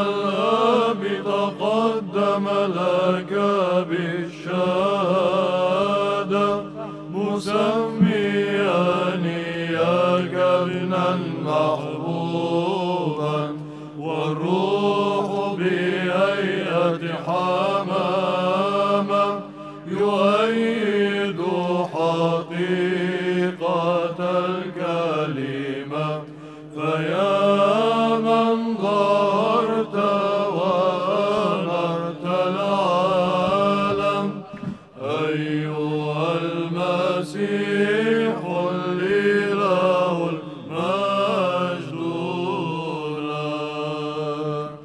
الآب تقدم لك بالشهادة مسمياني ابنا محبوبا، والروح بهيئة حمامة يؤيد حقيقة الكلمة. فيا من ظهرت وأنرت العالم أيها المسيح الإله المجد لك.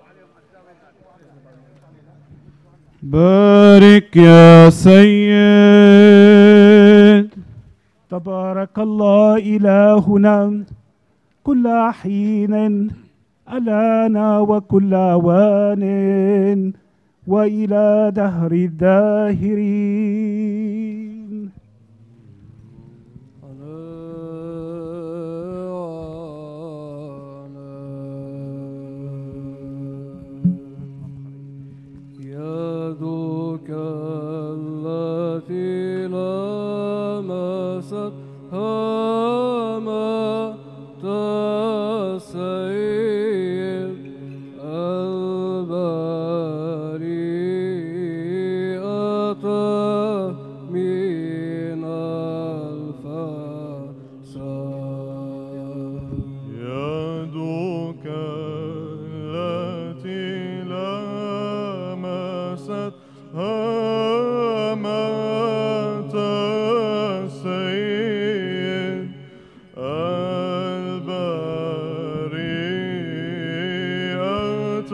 بارك يا سيد. تبارك الله إلهنا كل حين ألانا وكل أوان وإلى دهر الداهرين. يدك التي لمست هامة السيد البريئة من الفساد. يدك التي لمست هامة السيد البريئة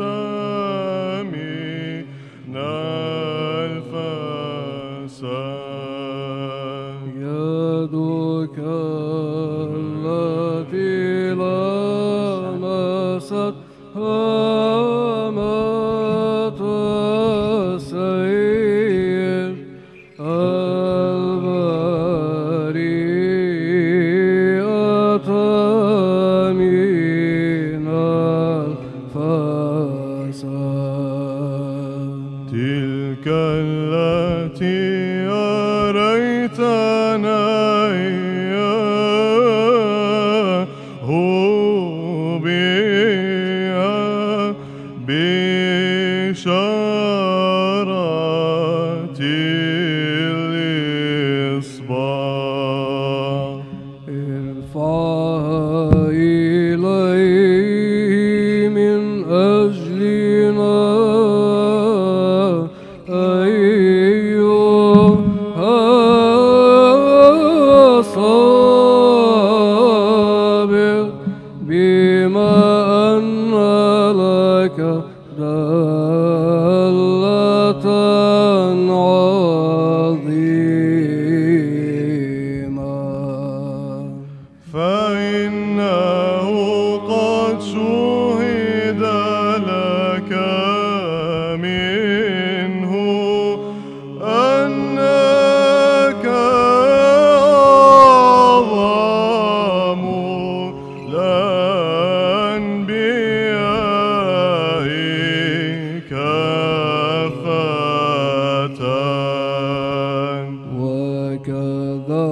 من الفساد. يدك التي لمست هامة السيد البريئة من الفساد. تلك التي أريتنا إياه بها بشارة الإصباح. ارفعها إليه من أجلنا أيها الصابر، بما أن لك دالة عظيمة. فإنه قد شهد لك منه أنك أعظم الأنبياء كافة، وكذا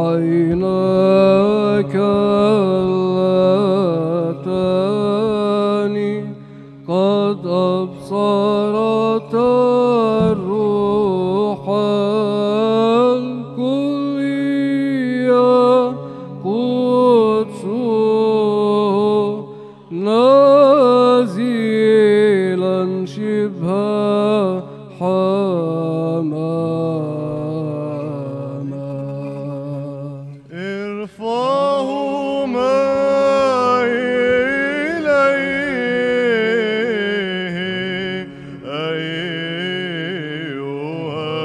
عيناك اللتان قد أبصرت الروح الكلية قدسه نازلا شبه حمامة. ارفعهما إليه أيها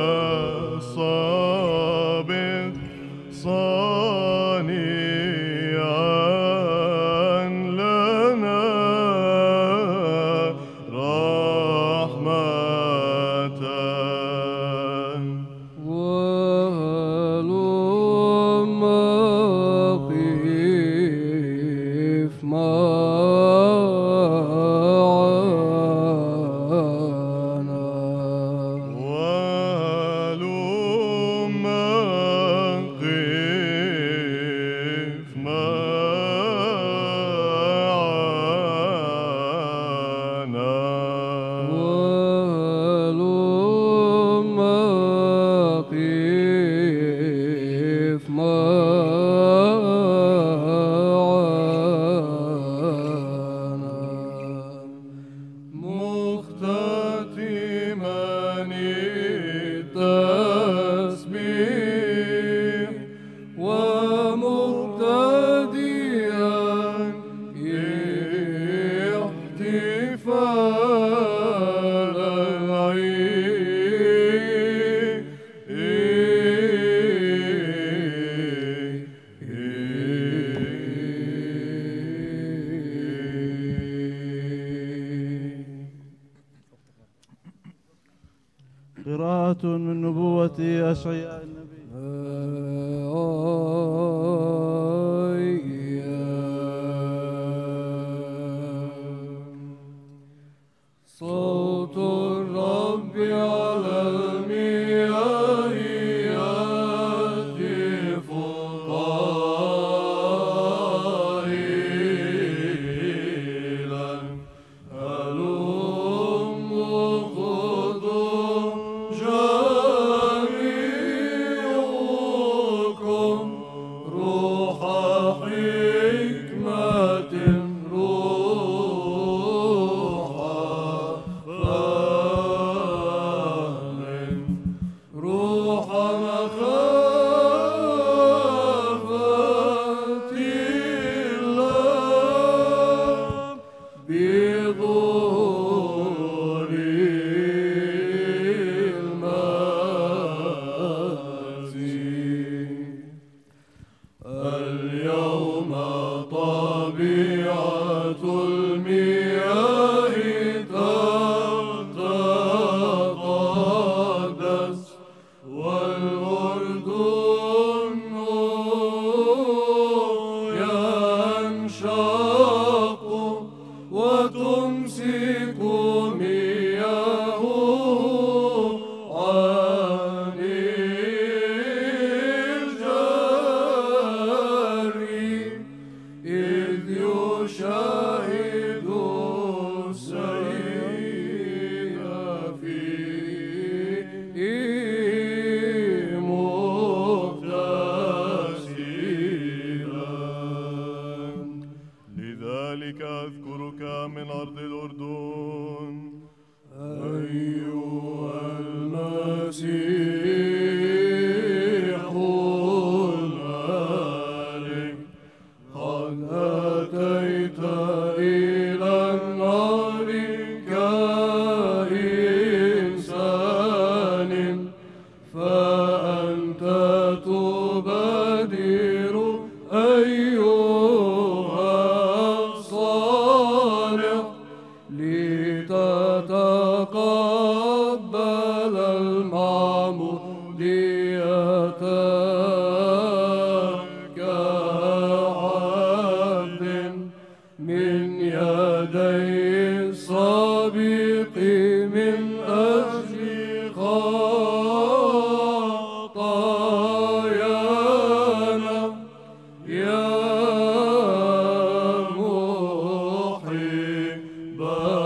قراءة من نبوة أشعياء النبي. صوت الرب على المياه يهتف قائلا هلم خذوا جميعكم روح حكمة روح فهم روح مخافة الله بظهور المسيح اليوم طبيعة المياه تتقدس والأردن ينشق وتمسك مياهه عن الجري إذ يشاهد السيل فيه مغتسلا لذلك أذكرك من أرض الأردن أيها المسيح الملك قد أتيت إلى النار كإنسان فأنت تبادر أيها الصالح لتتقبل المعمودية كعبد من يدي السابق من أجل خطايانا يا محب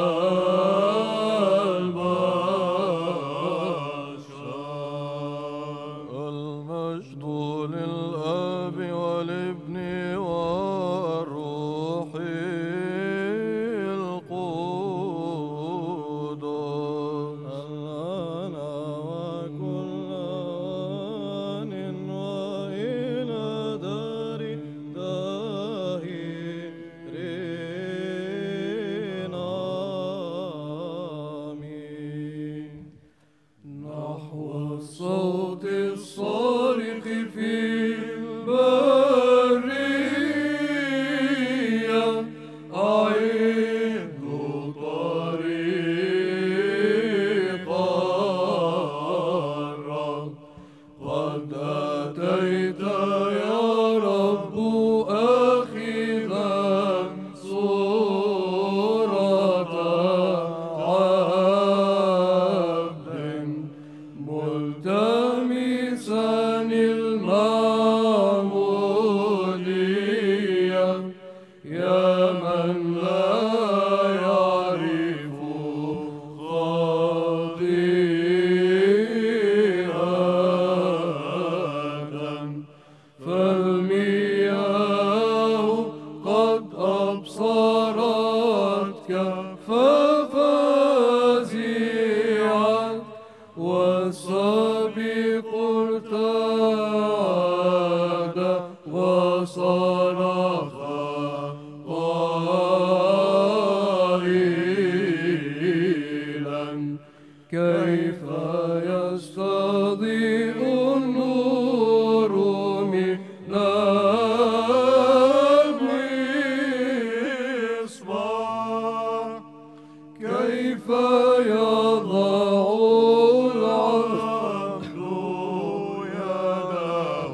البشر المجد للآب والابن والروح القدس الآن وكل آن وإلى دار داهرين آمين نحو الصوت الصارخ في البرية أعدوا طريق الرب قد أتيت يا رب آخذا صورة عبد ملتمسا المعمودية يا من لا يعرف خطيئة فالمياه قد أبصرتك ففزعت والسابق ارتعد وصرخ قائلا كيف يضع العبد يده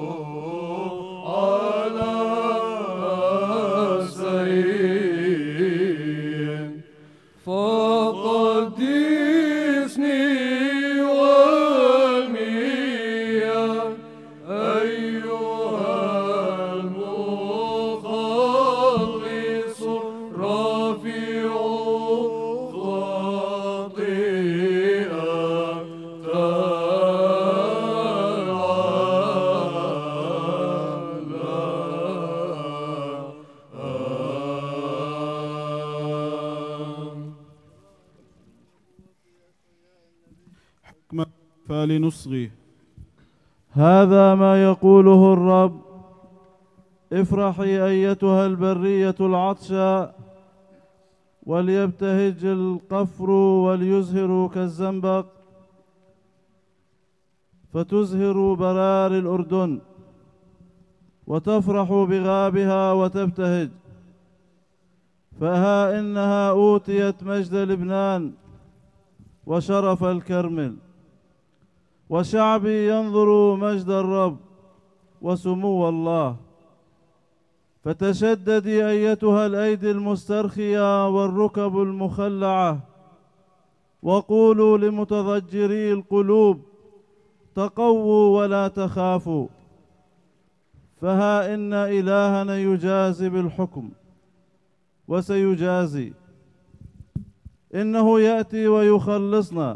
على سيد فقدسني والمياه أيها المخلص رفيع فلنصغي. هذا ما يقوله الرب: افرحي أيتها البرية العطشى، وليبتهج القفر وليزهر كالزنبق، فتزهر برار الأردن، وتفرح بغابها وتبتهج. فها إنها أوتيت مجد لبنان وشرف الكرمل، وشعبي ينظر مجد الرب وسمو الله. فتشددي أيتها الأيدي المسترخية والركب المخلعة، وقولوا لمتضجري القلوب: تقووا ولا تخافوا، فها إن إلهنا يجازي بالحكم وسيجازي. إنه يأتي ويخلصنا،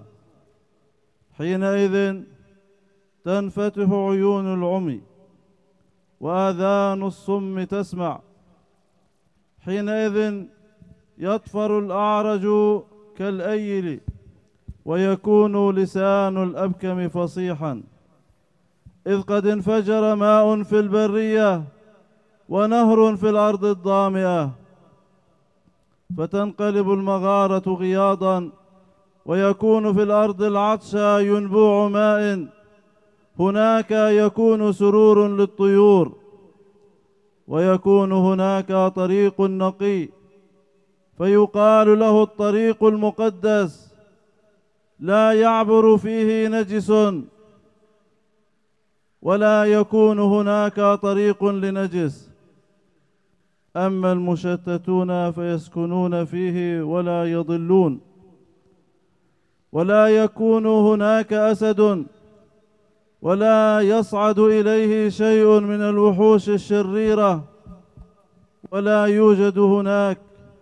حينئذ تنفتح عيون العمي وآذان الصم تسمع. حينئذ يطفر الأعرج كالأيل، ويكون لسان الأبكم فصيحا. إذ قد انفجر ماء في البرية ونهر في الأرض الضامئة، فتنقلب المغارة غياضا، ويكون في الأرض العطشى ينبوع ماء. هناك يكون سرور للطيور، ويكون هناك طريق نقي، فيقال له الطريق المقدس، لا يعبر فيه نجس، ولا يكون هناك طريق لنجس. أما المشتتون فيسكنون فيه ولا يضلون، ولا يكون هناك أسد، ولا يصعد إليه شيء من الوحوش الشريرة، ولا يوجد هناك،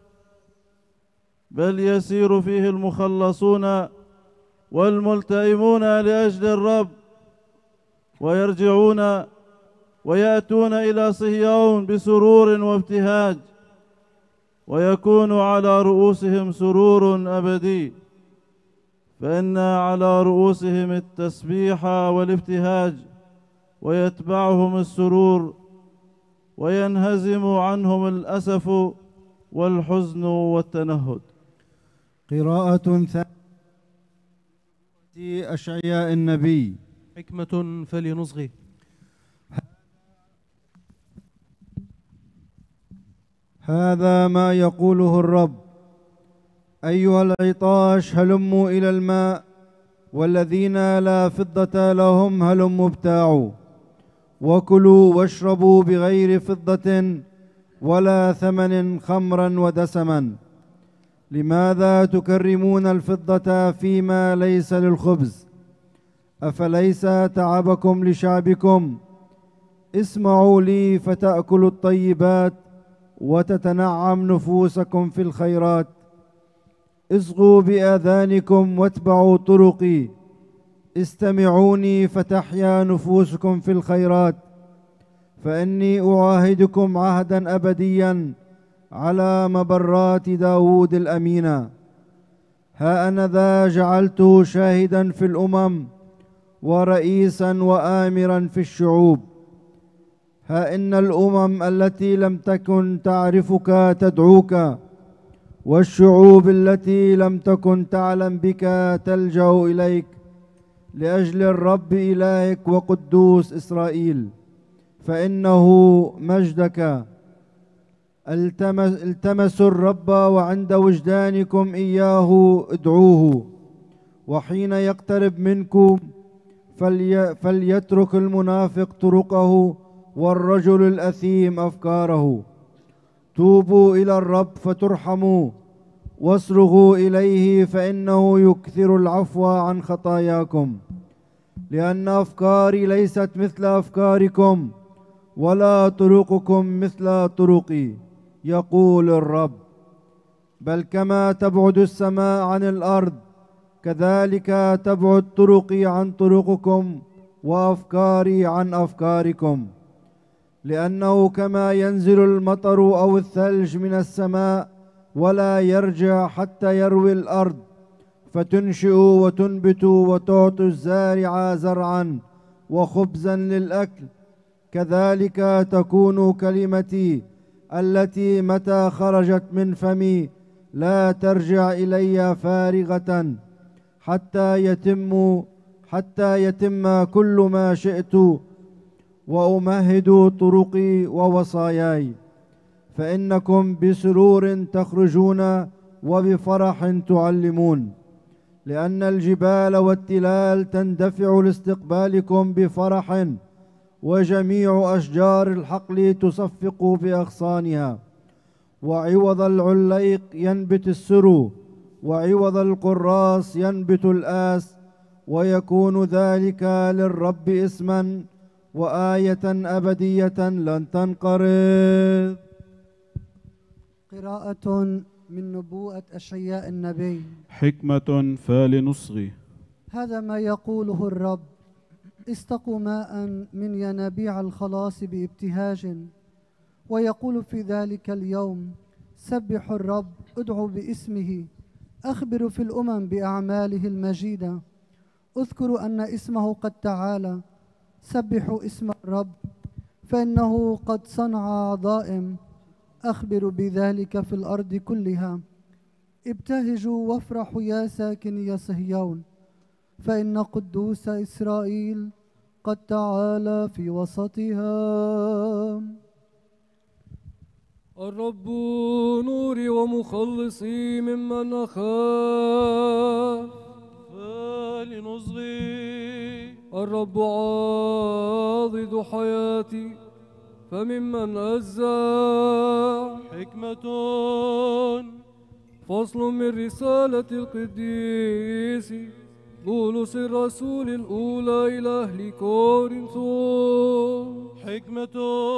بل يسير فيه المخلصون والملتئمون لأجل الرب، ويرجعون ويأتون إلى صهيون بسرور وابتهاج، ويكون على رؤوسهم سرور أبدي، فإن على رؤوسهم التسبيح والابتهاج، ويتبعهم السرور، وينهزم عنهم الأسف والحزن والتنهد. قراءة ثانية أشعياء النبي. حكمة فلنصغي. هذا ما يقوله الرب: أيها العطاش هلموا إلى الماء، والذين لا فضة لهم هلموا ابتاعوا، وكلوا واشربوا بغير فضة ولا ثمن خمرا ودسما. لماذا تكرمون الفضة فيما ليس للخبز؟ أفليس تعبكم لشعبكم؟ اسمعوا لي فتأكلوا الطيبات وتتنعم نفوسكم في الخيرات. اصغوا بآذانكم واتبعوا طرقي، استمعوني فتحيا نفوسكم في الخيرات. فإني أعاهدكم عهدا أبديا على مبرات داود الأمينة. ها أنا ذا جعلته شاهدا في الأمم، ورئيسا وآمرا في الشعوب. ها إن الأمم التي لم تكن تعرفك تدعوك، والشعوب التي لم تكن تعلم بك تلجأ إليك، لأجل الرب إلهك وقدوس إسرائيل، فإنه مجدك التمسوا الرب وعند وجدانكم إياه ادعوه، وحين يقترب منكم فليترك المنافق طرقه والرجل الأثيم أفكاره. توبوا إلى الرب فترحموا، واصرخوا إليه فإنه يكثر العفو عن خطاياكم. لأن أفكاري ليست مثل أفكاركم، ولا طرقكم مثل طرقي، يقول الرب. بل كما تبعد السماء عن الأرض، كذلك تبعد طرقي عن طرقكم، وأفكاري عن أفكاركم. لأنه كما ينزل المطر أو الثلج من السماء ولا يرجع حتى يروي الأرض فتنشئ وتنبت وتعطي الزارع زرعا وخبزا للأكل، كذلك تكون كلمتي التي متى خرجت من فمي لا ترجع إلي فارغة، حتى يتم كل ما شئت وأمهد طرقي ووصاياي. فإنكم بسرور تخرجون وبفرح تعلمون، لأن الجبال والتلال تندفع لاستقبالكم بفرح، وجميع أشجار الحقل تصفق بأغصانها. وعوض العليق ينبت السرو، وعوض القراص ينبت الآس، ويكون ذلك للرب اسما وآية أبدية لن تنقرض. قراءة من نبوءة أشعياء النبي. حكمة فلنصغي. هذا ما يقوله الرب: استقوا ماء من ينابيع الخلاص بابتهاج. ويقول في ذلك اليوم: سبحوا الرب، ادعوا باسمه، أخبروا في الأمم بأعماله المجيدة، اذكروا أن اسمه قد تعالى، سبحوا اسم الرب فإنه قد صنع عظائم، أخبروا بذلك في الأرض كلها. ابتهجوا وافرحوا يا ساكني صهيون، فإن قدوس إسرائيل قد تعالى في وسطها. الرب نوري ومخلصي ممن أخاف. فلنصغي. الرب عاضد حياتي فممن أزع. حكمة. فصل من رسالة القديس بولس الرسول الأولى إلى أهل كورنثوس. حكمة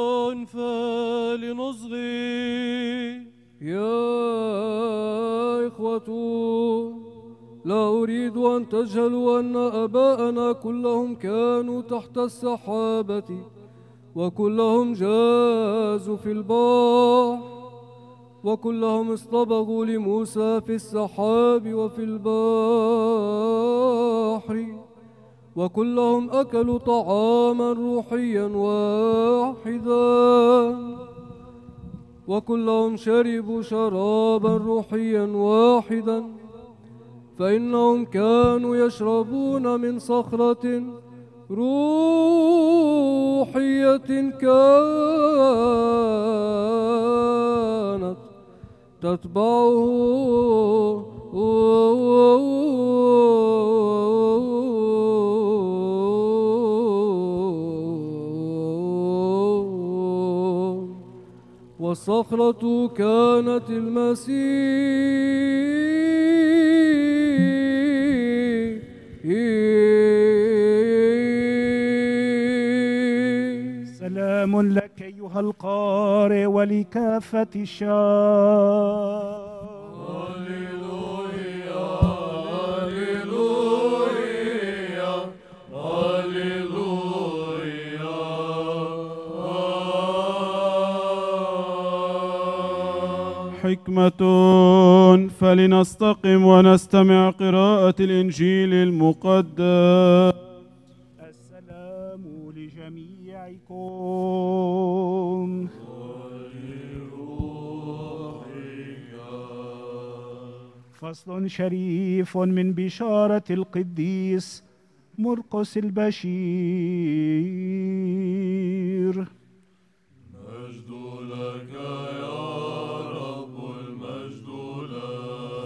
فلنصغي. يا إخوة، لا أريد أن تجهلوا أن آباءنا كلهم كانوا تحت السحابة، وكلهم جازوا في البحر، وكلهم اصطبغوا لموسى في السحاب وفي البحر، وكلهم أكلوا طعاما روحيا واحدا، وكلهم شربوا شرابا روحيا واحدا، فإنهم كانوا يشربون من صخرة روحية كانت تتبعه، والصخرة كانت المسيح. سلام لك أيها القارئ ولكافة الشعب. حكمة فلنستقم ونستمع قراءة الإنجيل المقدس. السلام لجميعكم. فصل شريف من بشارة القديس مرقس البشير. مجد لك يا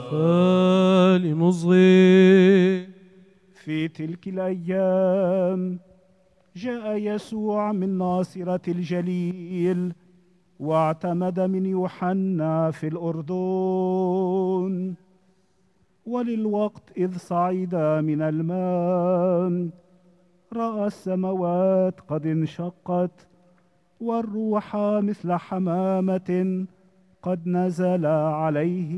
فلنصغي. في تلك الأيام جاء يسوع من ناصرة الجليل واعتمد من يوحنا في الأردن. وللوقت إذ صعد من الماء رأى السماوات قد انشقت والروح مثل حمامة قد نزل عليه،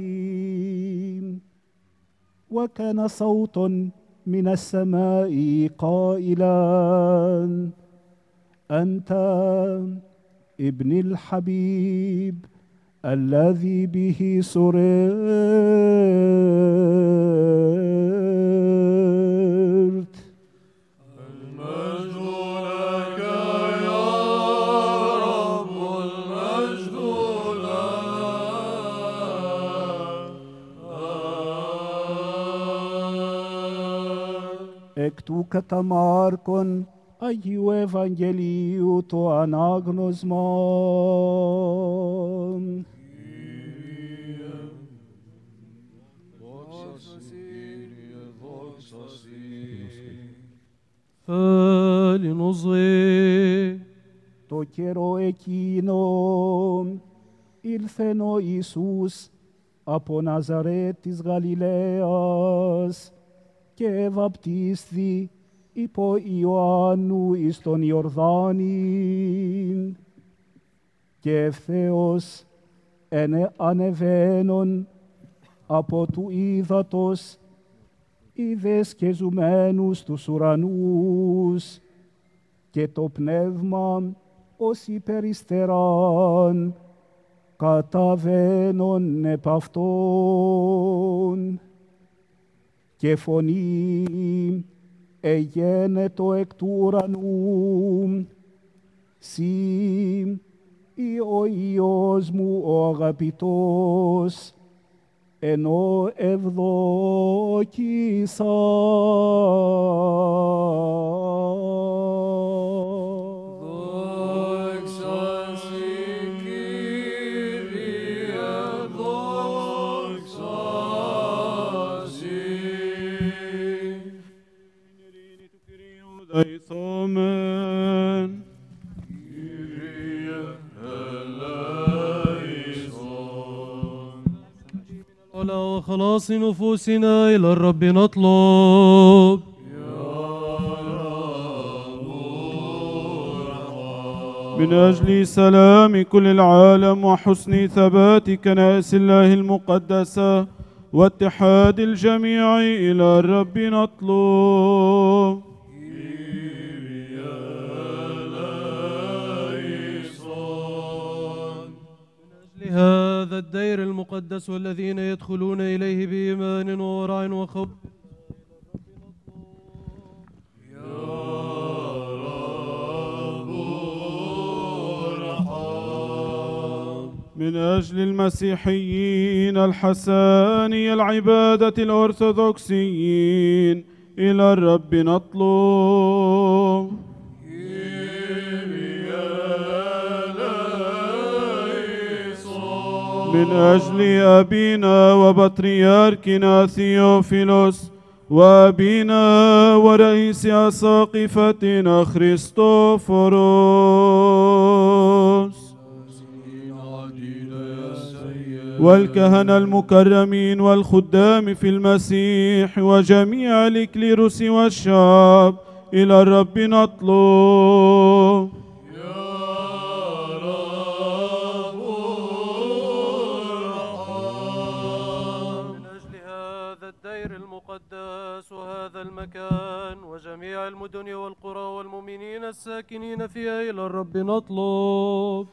وكان صوت من السماء قائلا: أنت ابن الحبيب الذي به سررت. المجد لك يا رب، المجد لك. Εκ κατά Μάρκον Αγίου Ευαγγελίου το ανάγνωσμα. فلنصغي. Το καιρό εκείνο ήλθεν ο Ιησούς από Ναζαρέτ της Γαλιλαίας και βαπτίσθη υπό Ιωάννου εις τον Ιορδάνην, και ευθέως ανεβαίνον από του ύδατος είδες και ζουμένους τους ουρανούς, και το πνεύμα ως υπεριστεράν καταβαίνον επ' αυτόν, και φωνή εγένετο εκ του ουρανού: «Συ ο Υιός μου ο αγαπητός, ενώ ευδόκησα». Αmen. وخلاص نفوسنا إلى الرب نطلب. من أجل سلام كل العالم وحسن ثبات كنائس الله المقدسة واتحاد الجميع إلى الرب نطلب. هذا الدير المقدس والذين يدخلون إليه بإيمان وورع وخوف. من أجل المسيحيين الحساني العبادة الأرثوذكسيين إلى الرب نطلب. من أجل أبينا وبطريركنا ثيوفيلوس وأبينا ورئيس أساقفتنا خريستوفوروس والكهنة المكرمين والخدام في المسيح وجميع الإكليروس والشعب إلى الرب نطلب. المقدس وهذا المكان وجميع المدن والقرى والمؤمنين الساكنين فيها إلى الرب نطلب.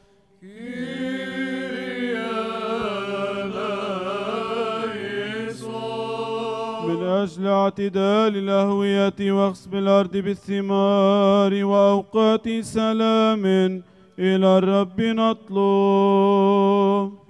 من أجل اعتدال الأهوية وخصب الأرض بالثمار وأوقات سلام إلى الرب نطلب.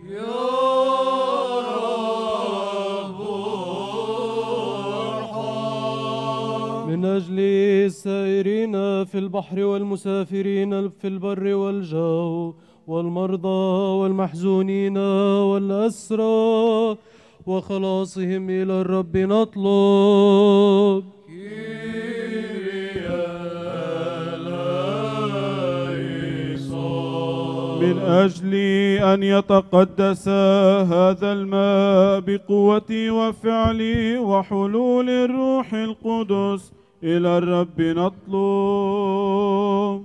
من أجل السائرين في البحر والمسافرين في البر والجو والمرضى والمحزونين والأسرى وخلاصهم إلى الرب نطلب. من أجل أن يتقدس هذا الماء بقوة وفعل وحلول الروح القدس إلى الرب نطلب.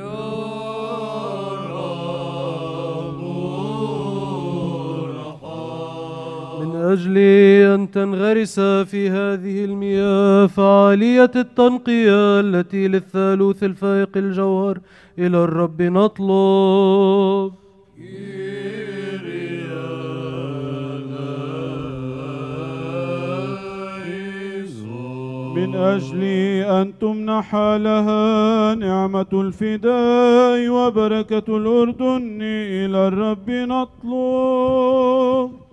من أجل أن تنغرس في هذه المياه فعالية التنقية التي للثالوث الفائق الجوهر إلى الرب نطلب. من أجل أن تمنح لها نعمة الفداء وبركة الأردن إلى الرب نطلب.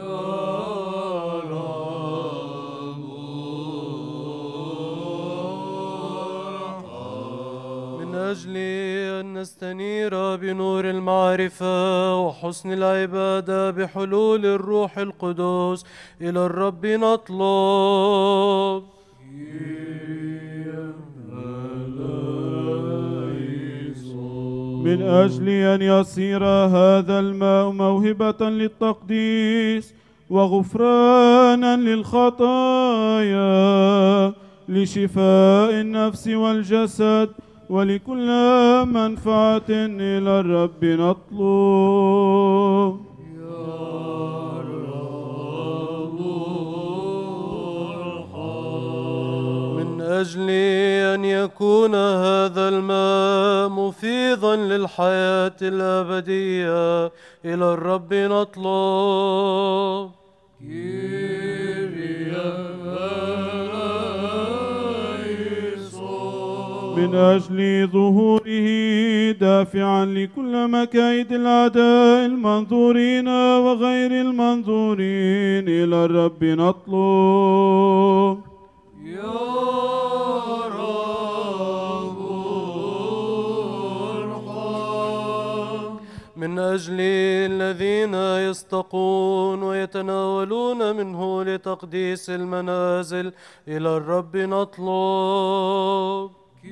من أجل أن نستنير بنور المعرفة وحسن العبادة بحلول الروح القدس إلى الرب نطلب. من أجل أن يصير هذا الماء موهبة للتقديس وغفرانا للخطايا لشفاء النفس والجسد ولكل منفعة إلى الرب نطلب. من أجل أن يكون هذا الماء مفيضا للحياة الأبدية إلى الرب نطلب. من أجل ظهوره دافعا لكل مكايد الأعداء المنظورين وغير المنظورين إلى الرب نطلب. من أجل الذين يستقون ويتناولون منه لتقديس المنازل إلى الرب نطلب.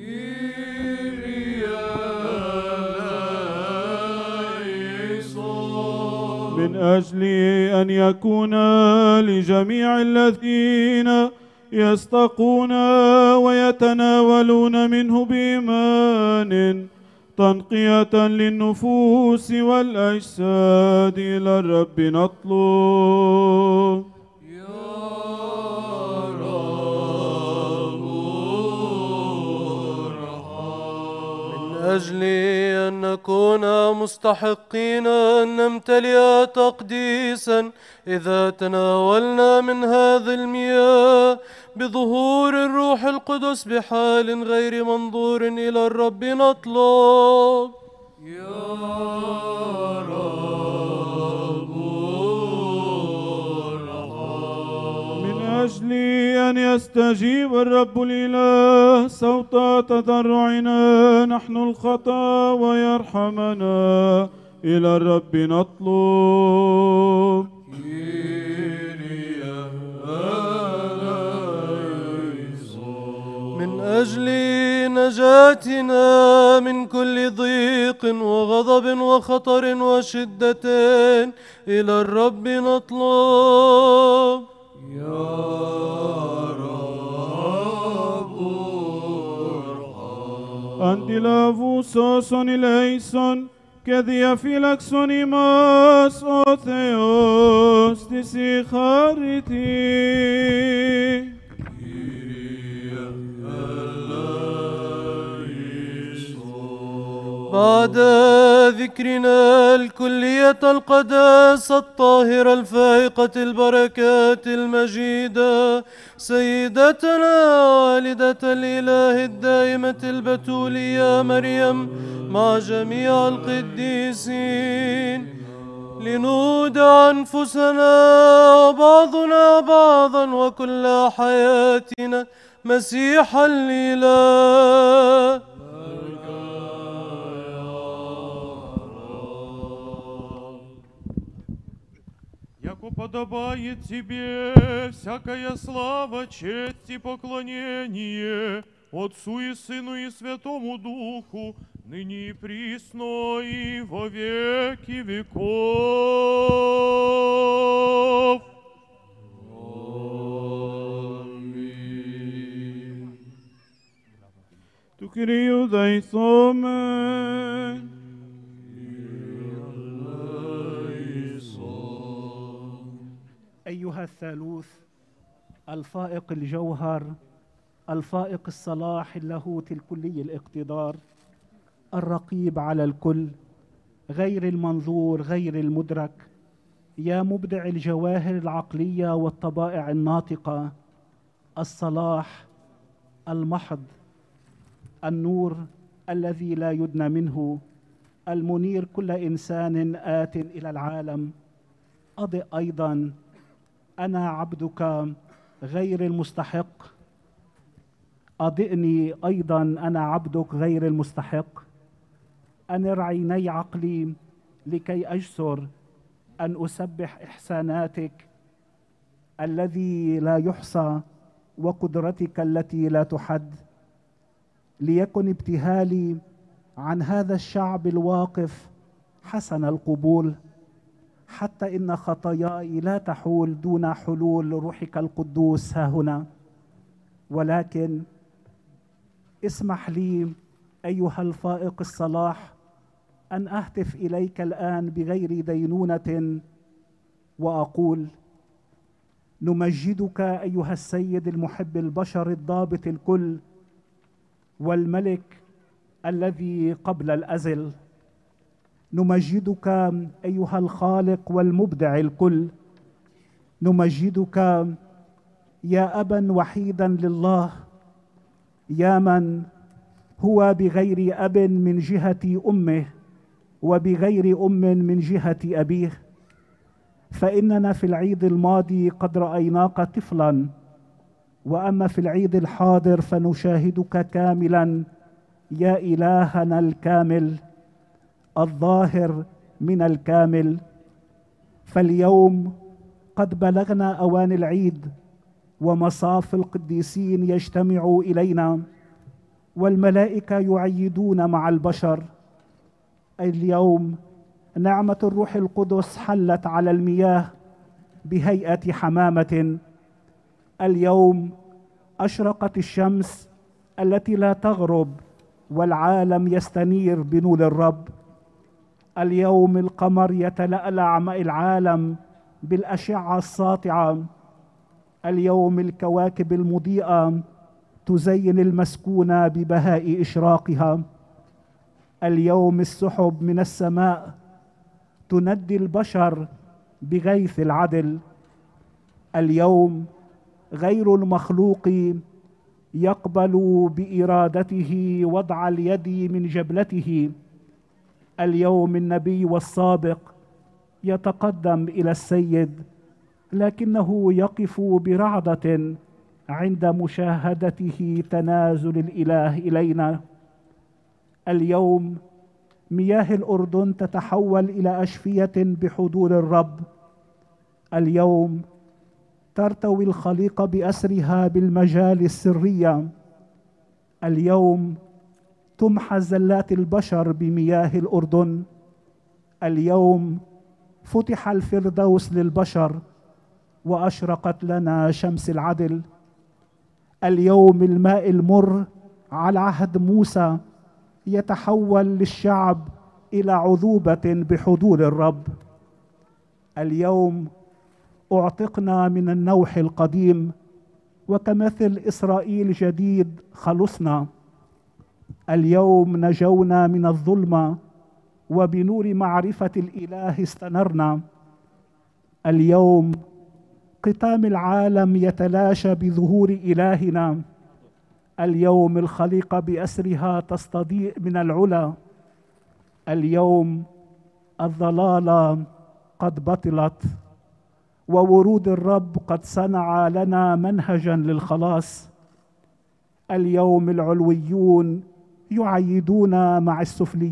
من أجل أن يكون لجميع الذين يستقون ويتناولون منه بإيمان تنقية للنفوس والأجساد إلى الرب نطلب. من أجل أن نكون مستحقين أن نمتلئ تقديسا إذا تناولنا من هذه المياه بظهور الروح القدس بحال غير منظور إلى الرب نطلب. من أجل أن يستجيب الرب الإله صوت تضرعنا نحن الخطا ويرحمنا إلى الرب نطلب. من أجل نجاتنا من كل ضيق وغضب وخطر وشدة إلى الرب نطلب. Αντιλαβούσωσον ηλέησον και διαφύλαξον ημάς ο Θεός της η χάρητη. بعد ذكرنا الكلية القداسة الطاهرة الفائقة البركات المجيدة سيدتنا والدة الإله الدائمة البتولية مريم مع جميع القديسين لنودع أنفسنا وبعضنا بعضا وكل حياتنا مسيحا لله. яко подобает тебе всякая слава, честь и поклонение Отцу и Сыну и Святому Духу, ныне и присно и во веки веков. Аминь. Tu Kyriou daithome. أيها الثالوث الفائق الجوهر الفائق الصلاح اللاهوت الكلي الاقتدار الرقيب على الكل غير المنظور غير المدرك يا مبدع الجواهر العقلية والطبائع الناطقة الصلاح المحض النور الذي لا يدنى منه المنير كل إنسان آت إلى العالم أضئ أيضا أنا عبدك غير المستحق أضئني أيضا أنا عبدك غير المستحق أنر عيني عقلي لكي أجسر أن أسبح إحساناتك الذي لا يحصى وقدرتك التي لا تحد ليكن ابتهالي عن هذا الشعب الواقف حسن القبول حتى إن خطاياي لا تحول دون حلول روحك القدوس ها هنا ولكن اسمح لي أيها الفائق الصلاح أن أهتف إليك الآن بغير دينونة وأقول نمجدك أيها السيد المحب البشر الضابط الكل والملك الذي قبل الأزل نمجدك أيها الخالق والمبدع الكل نمجدك يا أبا وحيدا لله يا من هو بغير أب من جهة أمه وبغير أم من جهة أبيه فإننا في العيد الماضي قد رأيناك طفلا وأما في العيد الحاضر فنشاهدك كاملا يا إلهنا الكامل الظاهر من الكامل فاليوم قد بلغنا أوان العيد ومصاف القديسين يجتمع إلينا والملائكة يعيدون مع البشر اليوم نعمة الروح القدس حلت على المياه بهيئة حمامة اليوم أشرقت الشمس التي لا تغرب والعالم يستنير بنور الرب اليوم القمر يتلألع مع العالم بالأشعة الساطعة اليوم الكواكب المضيئة تزين المسكونة ببهاء إشراقها اليوم السحب من السماء تندي البشر بغيث العدل اليوم غير المخلوق يقبل بإرادته وضع اليد من جبلته اليوم النبي والسابق يتقدم إلى السيد لكنه يقف برعدة عند مشاهدته تنازل الإله إلينا اليوم مياه الأردن تتحول إلى أشفية بحضور الرب اليوم ترتوي الخليقة بأسرها بالمجال السرية اليوم تمحى زلات البشر بمياه الأردن اليوم فتح الفردوس للبشر وأشرقت لنا شمس العدل اليوم الماء المر على عهد موسى يتحول للشعب إلى عذوبة بحضور الرب اليوم أعتقنا من النوح القديم وكمثل إسرائيل جديد خلصنا اليوم نجونا من الظلمة وبنور معرفة الإله استنرنا اليوم قطام العالم يتلاشى بظهور إلهنا اليوم الخليقة بأسرها تستضيء من العلا اليوم الضلالة قد بطلت وورود الرب قد صنع لنا منهجا للخلاص اليوم العلويون يعيدون مع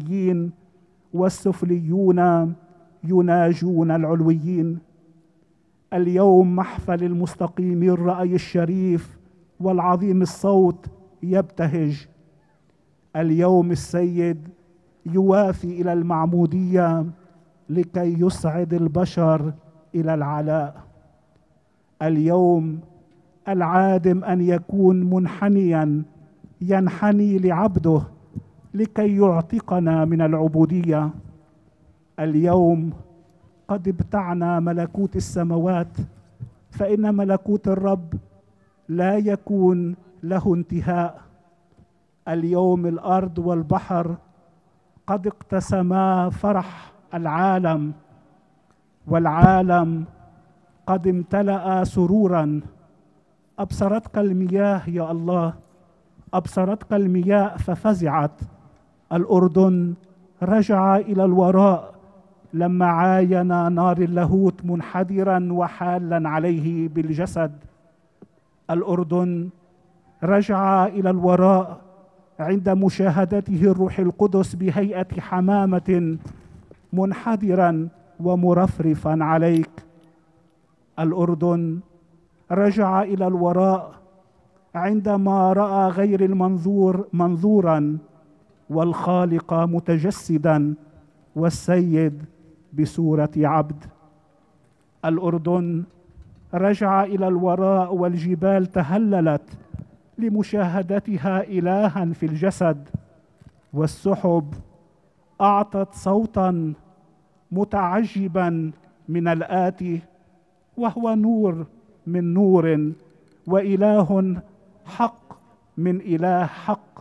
السفليين والسفليون يناجون العلويين اليوم محفل المستقيم الرأي الشريف والعظيم الصوت يبتهج. اليوم السيد يوافي إلى المعمودية لكي يصعد البشر إلى العلاء. اليوم العادم أن يكون منحنيا ينحني لعبده لكي يعتقنا من العبودية. اليوم قد ابتعنا ملكوت السماوات، فإن ملكوت الرب لا يكون له انتهاء. اليوم الأرض والبحر قد اقتسما فرح العالم، والعالم قد امتلأ سرورا. أبصرتك المياه يا الله، أبصرتك المياه ففزعت. الأردن رجع إلى الوراء لما عاين نار اللاهوت منحدرا وحالا عليه بالجسد. الأردن رجع إلى الوراء عند مشاهدته الروح القدس بهيئة حمامة منحدرا ومرفرفا عليك. الأردن رجع إلى الوراء عندما رأى غير المنظور منظورا، والخالق متجسدا، والسيد بصورة عبد. الأردن رجع إلى الوراء والجبال تهللت لمشاهدتها إلها في الجسد، والسحب أعطت صوتا متعجبا من الآتي، وهو نور من نور، وإله حق من إله حق،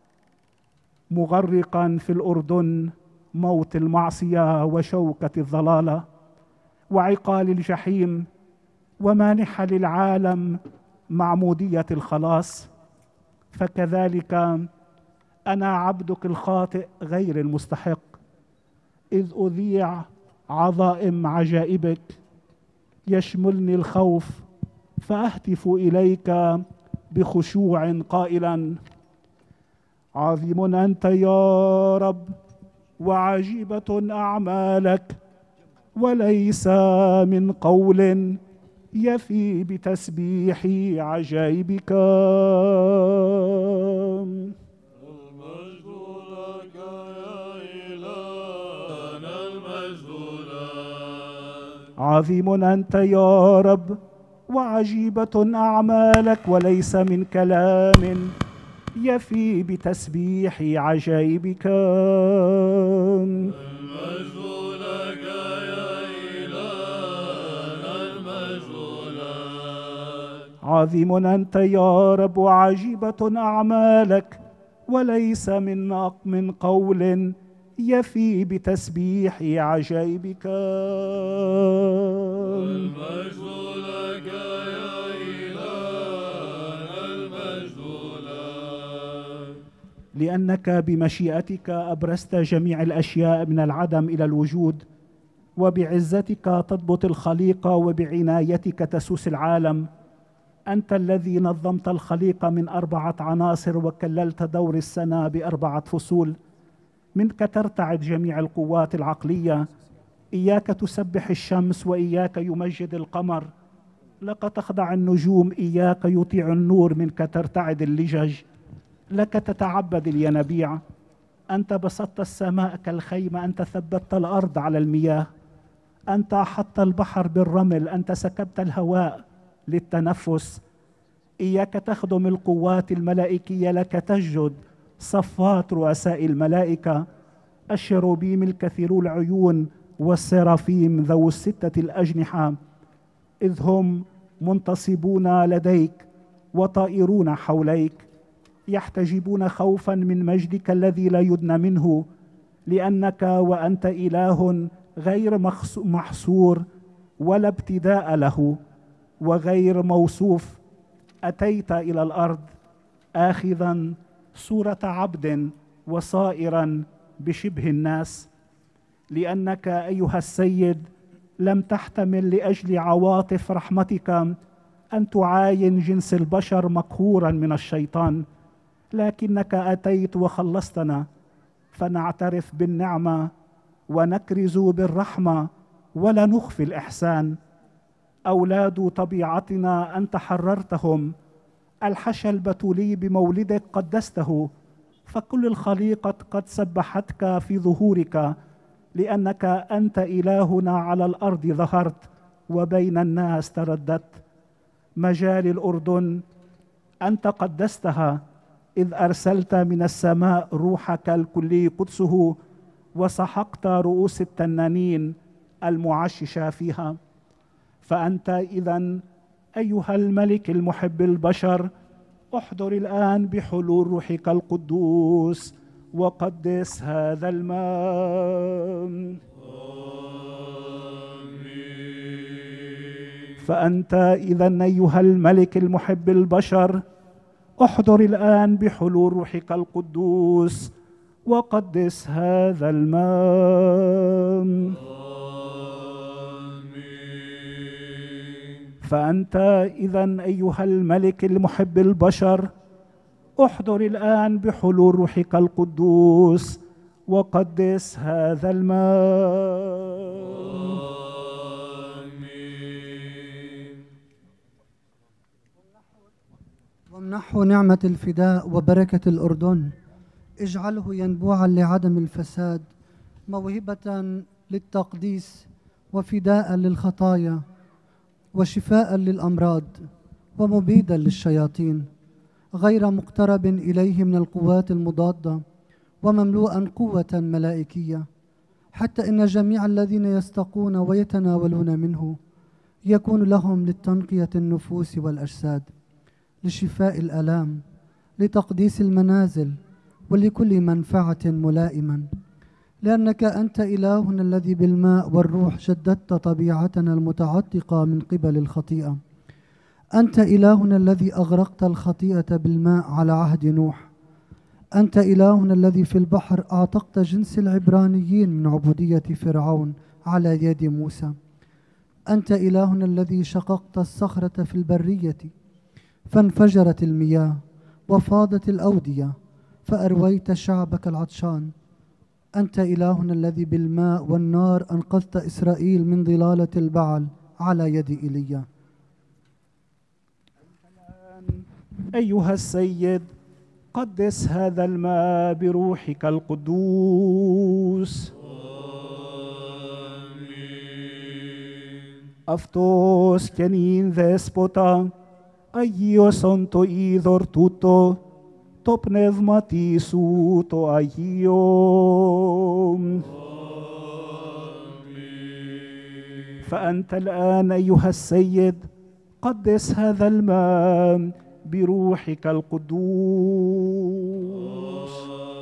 مغرقا في الأردن موت المعصية وشوكة الضلالة وعقال الجحيم، ومانح للعالم معمودية الخلاص. فكذلك أنا عبدك الخاطئ غير المستحق، إذ أذيع عظائم عجائبك يشملني الخوف، فأهتف إليك بخشوع قائلا: عظيم أنت يا رب، وعجيبة أعمالك، وليس من قول يفي بتسبيح عجائبك. المجد لك يا إلهنا، المجد لك. عظيم أنت يا رب، وعجيبة أعمالك، وليس من كلام يفي بتسبيح عجائبك. المجد لك يا إلهنا، المجد لك. عظيم أنت يا رب، وعجيبة أعمالك، وليس من قول يفي بتسبيح عجائبك. المجد لك يا إلهنا، المجد لك. لأنك بمشيئتك أبرزت جميع الأشياء من العدم إلى الوجود، وبعزتك تضبط الخليقة، وبعنايتك تسوس العالم. أنت الذي نظمت الخليقة من 4 عناصر، وكللت دور السنة ب4 فصول. منك ترتعد جميع القوات العقلية، إياك تسبح الشمس، وإياك يمجد القمر. لك تخضع النجوم، إياك يطيع النور. منك ترتعد اللجج، لك تتعبد الينابيع. أنت بسطت السماء كالخيمة، أنت ثبتت الأرض على المياه، أنت أحطت البحر بالرمل، أنت سكبت الهواء للتنفس. إياك تخدم القوات الملائكية، لك تسجد صفات رؤساء الملائكة، الشروبيم الكثير العيون، والسرافيم ذو 6 الأجنحة، إذ هم منتصبون لديك وطائرون حوليك، يحتجبون خوفا من مجدك الذي لا يدنى منه، لأنك وأنت إله غير محصور ولا ابتداء له وغير موصوف. أتيت إلى الأرض آخذا صورة عبد وصائرا بشبه الناس، لأنك أيها السيد لم تحتمل لأجل عواطف رحمتك أن تعاين جنس البشر مقهورا من الشيطان، لكنك أتيت وخلصتنا، فنعترف بالنعمة ونكرز بالرحمة ولا نخفي الإحسان. أولاد طبيعتنا أنت حررتهم، الحشا البتولي بمولدك قدسته، فكل الخليقة قد سبحتك في ظهورك، لأنك أنت إلهنا على الأرض ظهرت وبين الناس ترددت. مجال الأردن أنت قدستها، إذ أرسلت من السماء روحك الكلي قدسه، وسحقت رؤوس التنانين المعششة فيها. فأنت إذن أيها الملك المحب البشر، احضر الآن بحلول روحك القدوس وقدس هذا الماء. فأنت إذن أيها الملك المحب البشر، احضر الآن بحلول روحك القدوس وقدس هذا الماء. فأنت إذن أيها الملك المحب البشر، احضر الآن بحلول روحك القدوس وقدس هذا الماء. وامنحه نعمة الفداء وبركة الأردن، اجعله ينبوعا لعدم الفساد، موهبة للتقديس وفداء للخطايا وشفاء للأمراض ومبيدا للشياطين، غير مقترب إليه من القوات المضادة ومملوءا قوة ملائكية، حتى إن جميع الذين يستقون ويتناولون منه يكون لهم للتنقية النفوس والأجساد، لشفاء الآلام، لتقديس المنازل، ولكل منفعة ملائما، لأنك أنت إلهنا الذي بالماء والروح جددت طبيعتنا المتعتقة من قبل الخطيئة. أنت إلهنا الذي أغرقت الخطيئة بالماء على عهد نوح. أنت إلهنا الذي في البحر أعتقت جنس العبرانيين من عبودية فرعون على يد موسى. أنت إلهنا الذي شققت الصخرة في البرية فانفجرت المياه وفاضت الأودية فأرويت شعبك العطشان. أنت إلهنا الذي بالماء والنار أنقذت إسرائيل من ضلالة البعل على يد إيليا. أيها السيد، قدس هذا الماء بروحك القدوس. Αυτός και νυν δέσποτα, Αγίωσον το είδωρ τούτο, το πνεύματι σου το Αγίο. فأنت الآن أيها السيد قدس هذا الماء بروحك القدوس.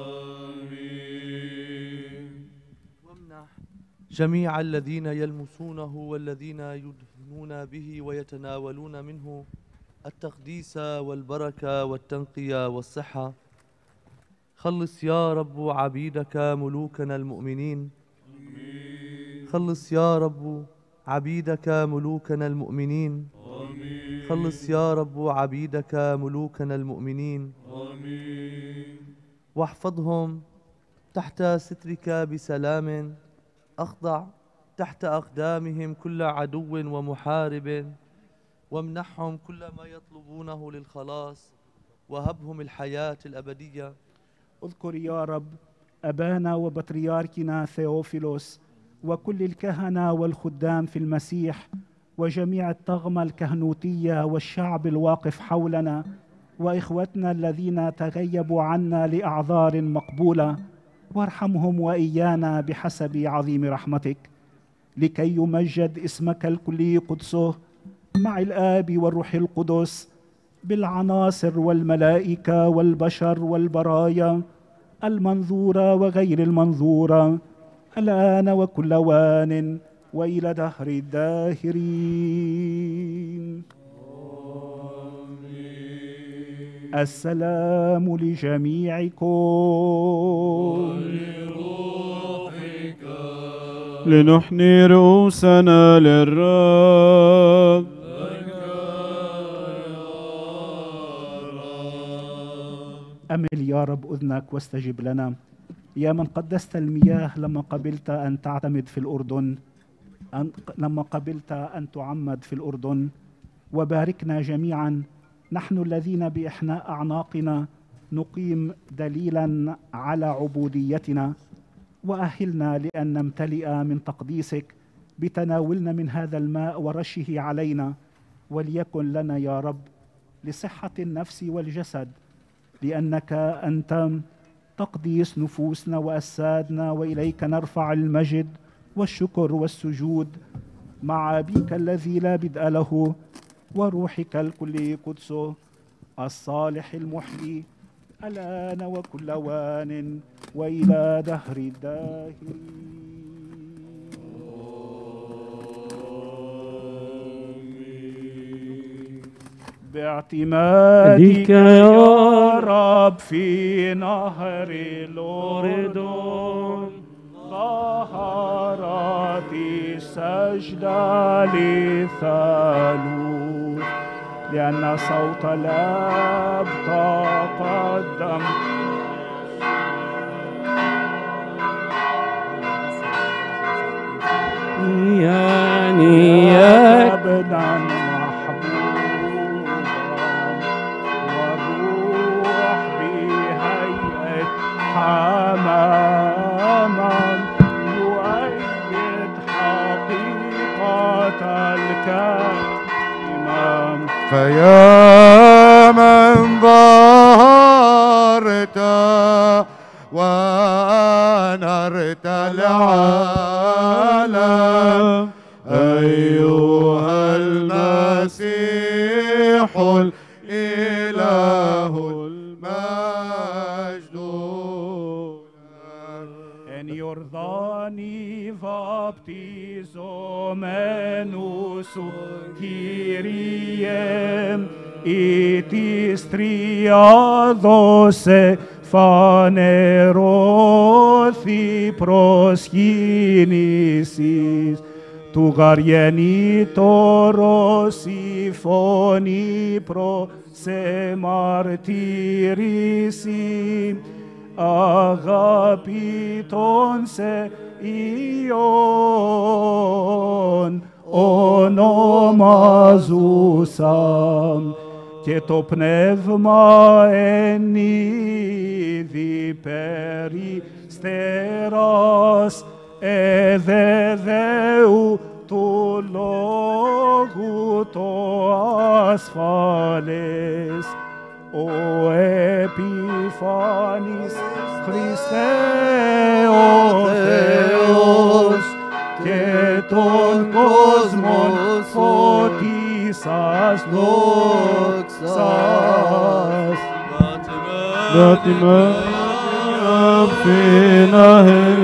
وامنح جميع الذين يلمسونه والذين يدهنون به ويتناولون منه التقديس والبركة والتنقية والصحة. خلص يا رب عبيدك ملوكنا المؤمنين. خلص يا رب عبيدك ملوكنا المؤمنين. خلص يا رب عبيدك ملوكنا المؤمنين. واحفظهم تحت سترك بسلام. أخضع تحت أقدامهم كل عدو ومحارب، وامنحهم كل ما يطلبونه للخلاص، وهبهم الحياة الأبدية. اذكر يا رب أبانا وبطريركنا ثيوفيلوس وكل الكهنة والخدام في المسيح وجميع الطغمة الكهنوتية والشعب الواقف حولنا وإخوتنا الذين تغيبوا عنا لأعذار مقبولة، وارحمهم وإيانا بحسب عظيم رحمتك، لكي يمجد اسمك الكلي قدسه مع الآب والروح القدس بالعناصر والملائكة والبشر والبرايا المنظورة وغير المنظورة، الآن وكل وان وإلى دهر الداهرين. السلام لجميعكم. لنحني رؤوسنا للرب. أمل يا رب أذنك واستجب لنا، يا من قدست المياه لما قبلت أن تعتمد في الأردن، لما قبلت أن تعمد في الأردن، وباركنا جميعا نحن الذين بإحناء أعناقنا نقيم دليلا على عبوديتنا، وأهلنا لأن نمتلئ من تقديسك بتناولنا من هذا الماء ورشه علينا، وليكن لنا يا رب لصحة النفس والجسد، لأنك أنت تقديس نفوسنا وأجسادنا، وإليك نرفع المجد والشكر والسجود مع أبيك الذي لا بدء له وروحك الكلي قدسه الصالح المحيي الآن وكل وان وإلى دهر الداهرين. باعتمادك يا رب في نهر الأردن ظهرت السجدة للثالوث، لأن صوت الآب تقدم يعني يا ابنا محبوبا، والروح بهيئة حماما يؤيد حقيقة الكلمة. فيا من ظهرت وأنرت العالم أيها المسيح الإله المجد. En Jordani vaptizomenus Kyrie, itis triados fanerothi proskinisis, tu genietoros phoni prose martirisi, agapiton se ion ονομάζουσαν, και το πνεύμα ενίδη περιστεράς εδεδέου του λόγου το ασφαλές. Ο επιφανής Χριστέ ο Θεός και τον κόσμον φωτίσας δόξας. فاطمة في نهر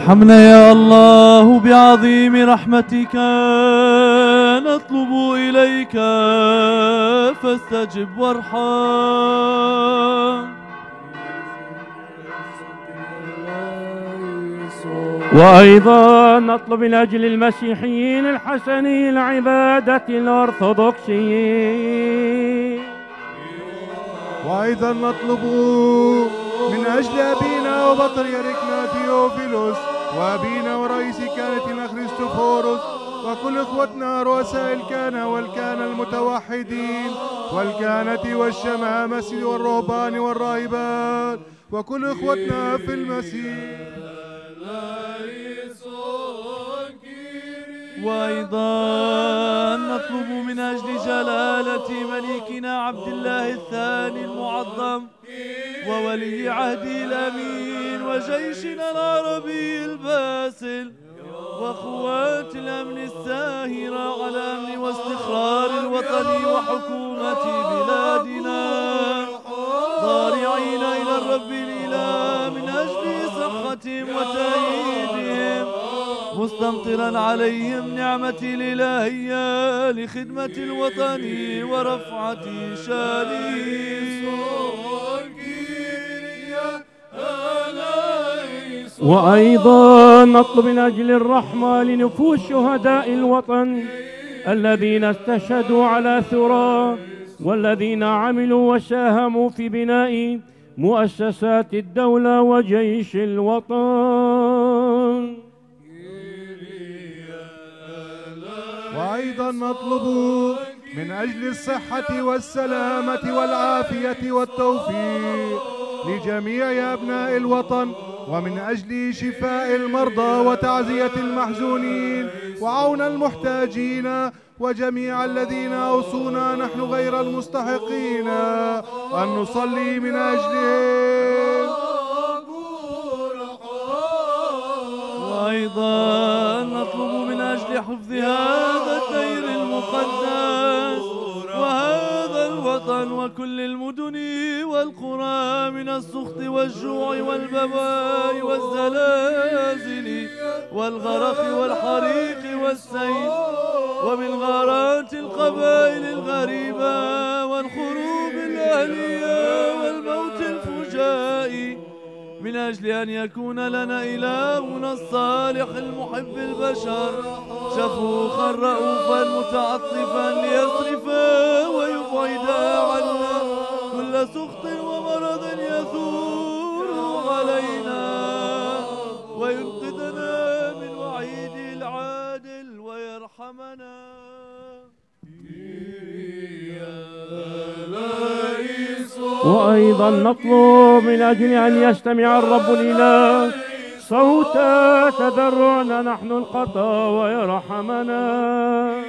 ارحمنا يا الله بعظيم رحمتك نطلب إليك فاستجب وارحم. وأيضا نطلب من أجل المسيحيين الحسنيين العبادة الأرثوذكسيين. وأيضا نطلب من أجل أبينا وبطريركنا ثيوفيلوس وأبينا ورئيس كهنتنا خريستوفوروس وكل إخوتنا رؤساء الكهنة والكهنة المتوحدين والكهنة والشمامسة والرهبان والراهبات وكل إخوتنا في المسيح. وأيضا نطلب من أجل جلالة ملكنا عبد الله الثاني المعظم وولي عهده الأمين وجيشنا العربي الباسل وقوات الأمن الساهرة على أمن واستقرار الوطن وحكومة بلادنا، ضارعين إلى الرب الإله من أجل صحتهم وتأييدهم، مستمطرا عليهم نعمة الإلهية لخدمة الوطن ورفعة شانه. وأيضا نطلب من أجل الرحمة لنفوس شهداء الوطن الذين استشهدوا على ثرى والذين عملوا وساهموا في بناء مؤسسات الدولة وجيش الوطن. وأيضا نطلب من أجل الصحة والسلامة والعافية والتوفيق لجميع أبناء الوطن، ومن أجل شفاء المرضى وتعزية المحزونين وعون المحتاجين وجميع الذين أوصونا نحن غير المستحقين أن نصلي من أجلهم. وأيضا نطلب من أجل حفظ هذا الدير المقدس وهذا الوطن وكل المدن والقرى من السخط والجوع والبواء والزلازل والغرق والحريق والسيل ومن غارات القبائل الغريبة والخروب الأهلية والموت الفجائي، من أجل أن يكون لنا إلهنا الصالح المحب البشر شفوقا رؤوفا متعطفا ليصرف ويبعد عنا كل سخط ومرض يثور علينا وينقذنا من وعيد العادل ويرحمنا. وأيضا نطلب من أجل أن يستمع الرب الإله صوت تضرعنا نحن الخطا ويرحمنا.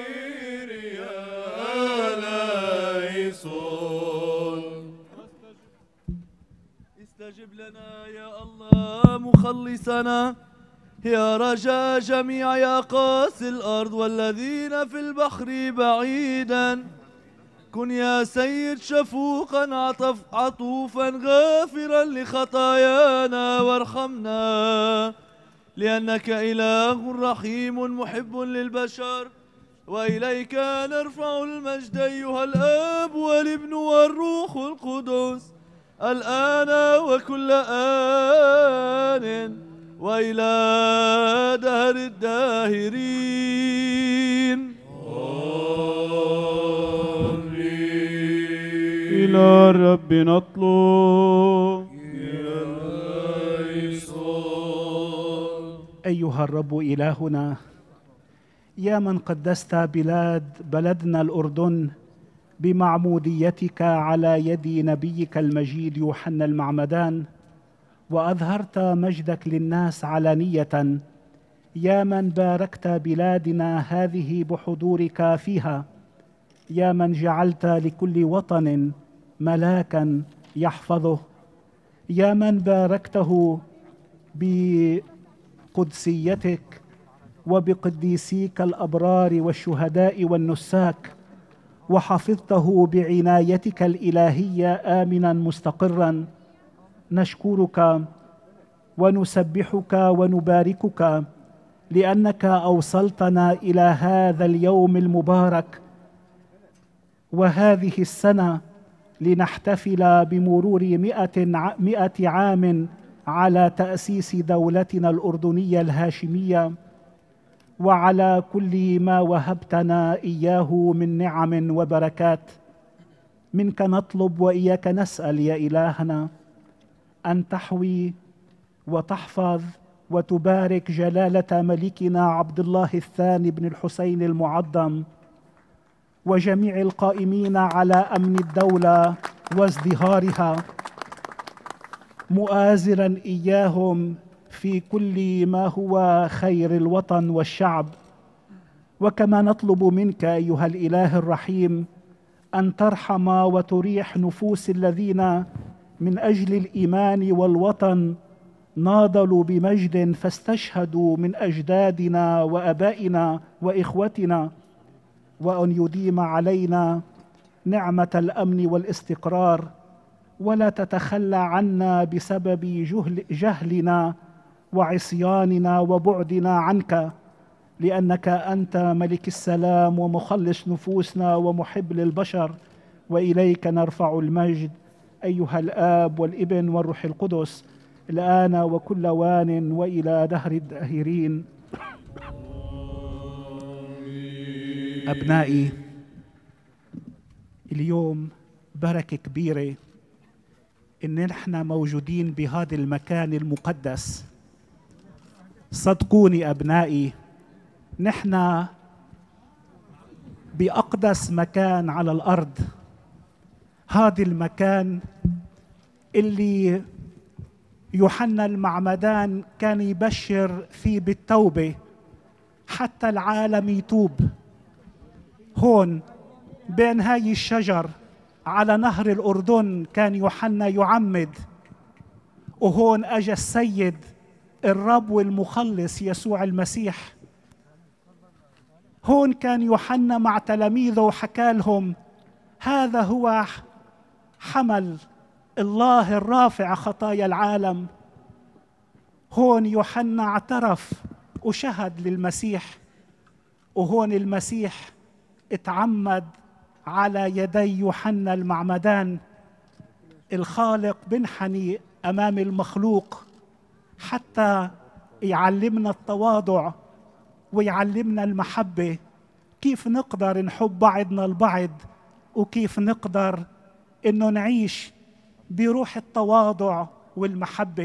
استجب لنا يا الله مخلصنا يا رجاء جميع ياقاس الأرض والذين في البحر بعيدا. كن يا سيد شفوقا عطوفا غافرا لخطايانا وارحمنا، لأنك إله رحيم محب للبشر، وإليك نرفع المجد أيها الآب والابن والروح القدس الآن وكل آن وإلى دهر الداهرين. إلى الرب نطلب. أيها الرب إلهنا، يا من قدست بلدنا الأردن بمعموديتك على يد نبيك المجيد يوحنا المعمدان، وأظهرت مجدك للناس علانية، يا من باركت بلادنا هذه بحضورك فيها، يا من جعلت لكل وطن ملاكا يحفظه، يا من باركته بقدسيتك وبقديسيك الأبرار والشهداء والنساك، وحفظته بعنايتك الإلهية آمنا مستقرا. نشكرك ونسبحك ونباركك لأنك أوصلتنا إلى هذا اليوم المبارك وهذه السنة لنحتفل بمرور 100 عام على تأسيس دولتنا الأردنية الهاشمية، وعلى كل ما وهبتنا إياه من نعم وبركات. منك نطلب وإياك نسأل يا إلهنا أن تحوي وتحفظ وتبارك جلالة ملكنا عبد الله الثاني بن الحسين المعظم وجميع القائمين على أمن الدولة وازدهارها، مؤازرا إياهم في كل ما هو خير الوطن والشعب. وكما نطلب منك أيها الإله الرحيم أن ترحم وتريح نفوس الذين من أجل الإيمان والوطن ناضلوا بمجد فاستشهدوا من أجدادنا وأبائنا وإخوتنا، وأن يديم علينا نعمة الأمن والاستقرار، ولا تتخلى عنا بسبب جهلنا وعصياننا وبعدنا عنك، لأنك أنت ملك السلام ومخلص نفوسنا ومحب للبشر، وإليك نرفع المجد أيها الآب والابن والروح القدس الآن وكل وان وإلى دهر الداهرين. أبنائي، اليوم بركة كبيرة إن نحن موجودين بهذا المكان المقدس. صدقوني أبنائي، نحن بأقدس مكان على الأرض، هذا المكان اللي يوحنا المعمدان كان يبشر فيه بالتوبة حتى العالم يتوب. هون بين هاي الشجر على نهر الأردن كان يوحنا يعمد، وهون أجا السيد الرب والمخلص يسوع المسيح. هون كان يوحنا مع تلاميذه وحكى لهم هذا هو حمل الله الرافع خطايا العالم. هون يوحنا اعترف وشهد للمسيح، وهون المسيح اتعمد على يدي يوحنا المعمدان. الخالق بنحني أمام المخلوق حتى يعلمنا التواضع ويعلمنا المحبة، كيف نقدر نحب بعضنا البعض، وكيف نقدر إنه نعيش بروح التواضع والمحبة.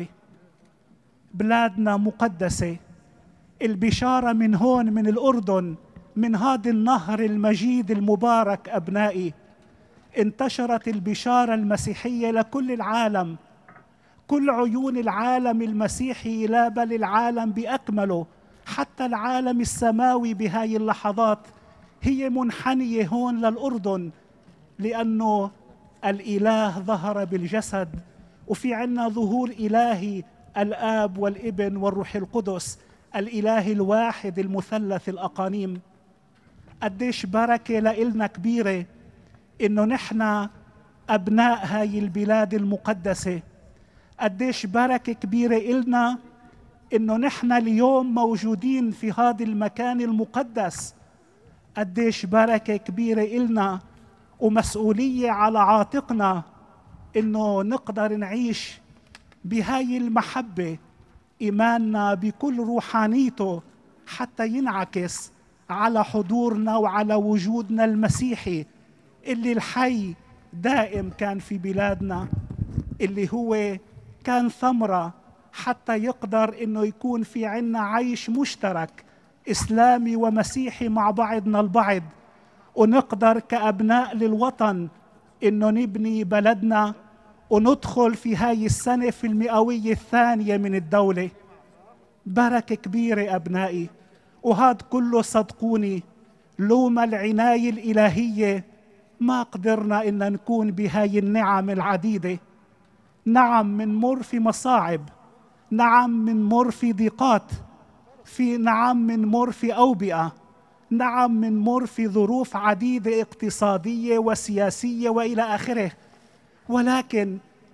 بلادنا مقدسة، البشارة من هون من الأردن، من هذا النهر المجيد المبارك أبنائي، انتشرت البشارة المسيحية لكل العالم. كل عيون العالم المسيحي، لا بل العالم بأكمله، حتى العالم السماوي بهاي اللحظات هي منحنية هون للأردن، لأنه الإله ظهر بالجسد، وفي عنا ظهور إلهي الآب والابن والروح القدس، الإله الواحد المثلث الأقانيم. قديش بركة لإلنا كبيرة إنه نحن أبناء هاي البلاد المقدسة. قديش بركة كبيرة إلنا إنه نحن اليوم موجودين في هذا المكان المقدس. قديش بركة كبيرة إلنا ومسؤولية على عاتقنا إنه نقدر نعيش بهاي المحبة، إيماننا بكل روحانيته حتى ينعكس على حضورنا وعلى وجودنا المسيحي اللي الحي دائم كان في بلادنا، اللي هو كان ثمرة حتى يقدر إنه يكون في عنا عيش مشترك إسلامي ومسيحي مع بعضنا البعض، ونقدر كأبناء للوطن إنه نبني بلدنا وندخل في هاي السنة في المئوية الثانية من الدولة. بركة كبيرة أبنائي، وهذا كله صدقوني لوما العناية الإلهية ما قدرنا إن نكون بهاي النعم العديدة. نعم منمر في مصاعب، نعم منمر في ضيقات، نعم منمر في أوبئة، نعم منمر في ظروف عديدة اقتصادية وسياسية وإلى آخره، ولكن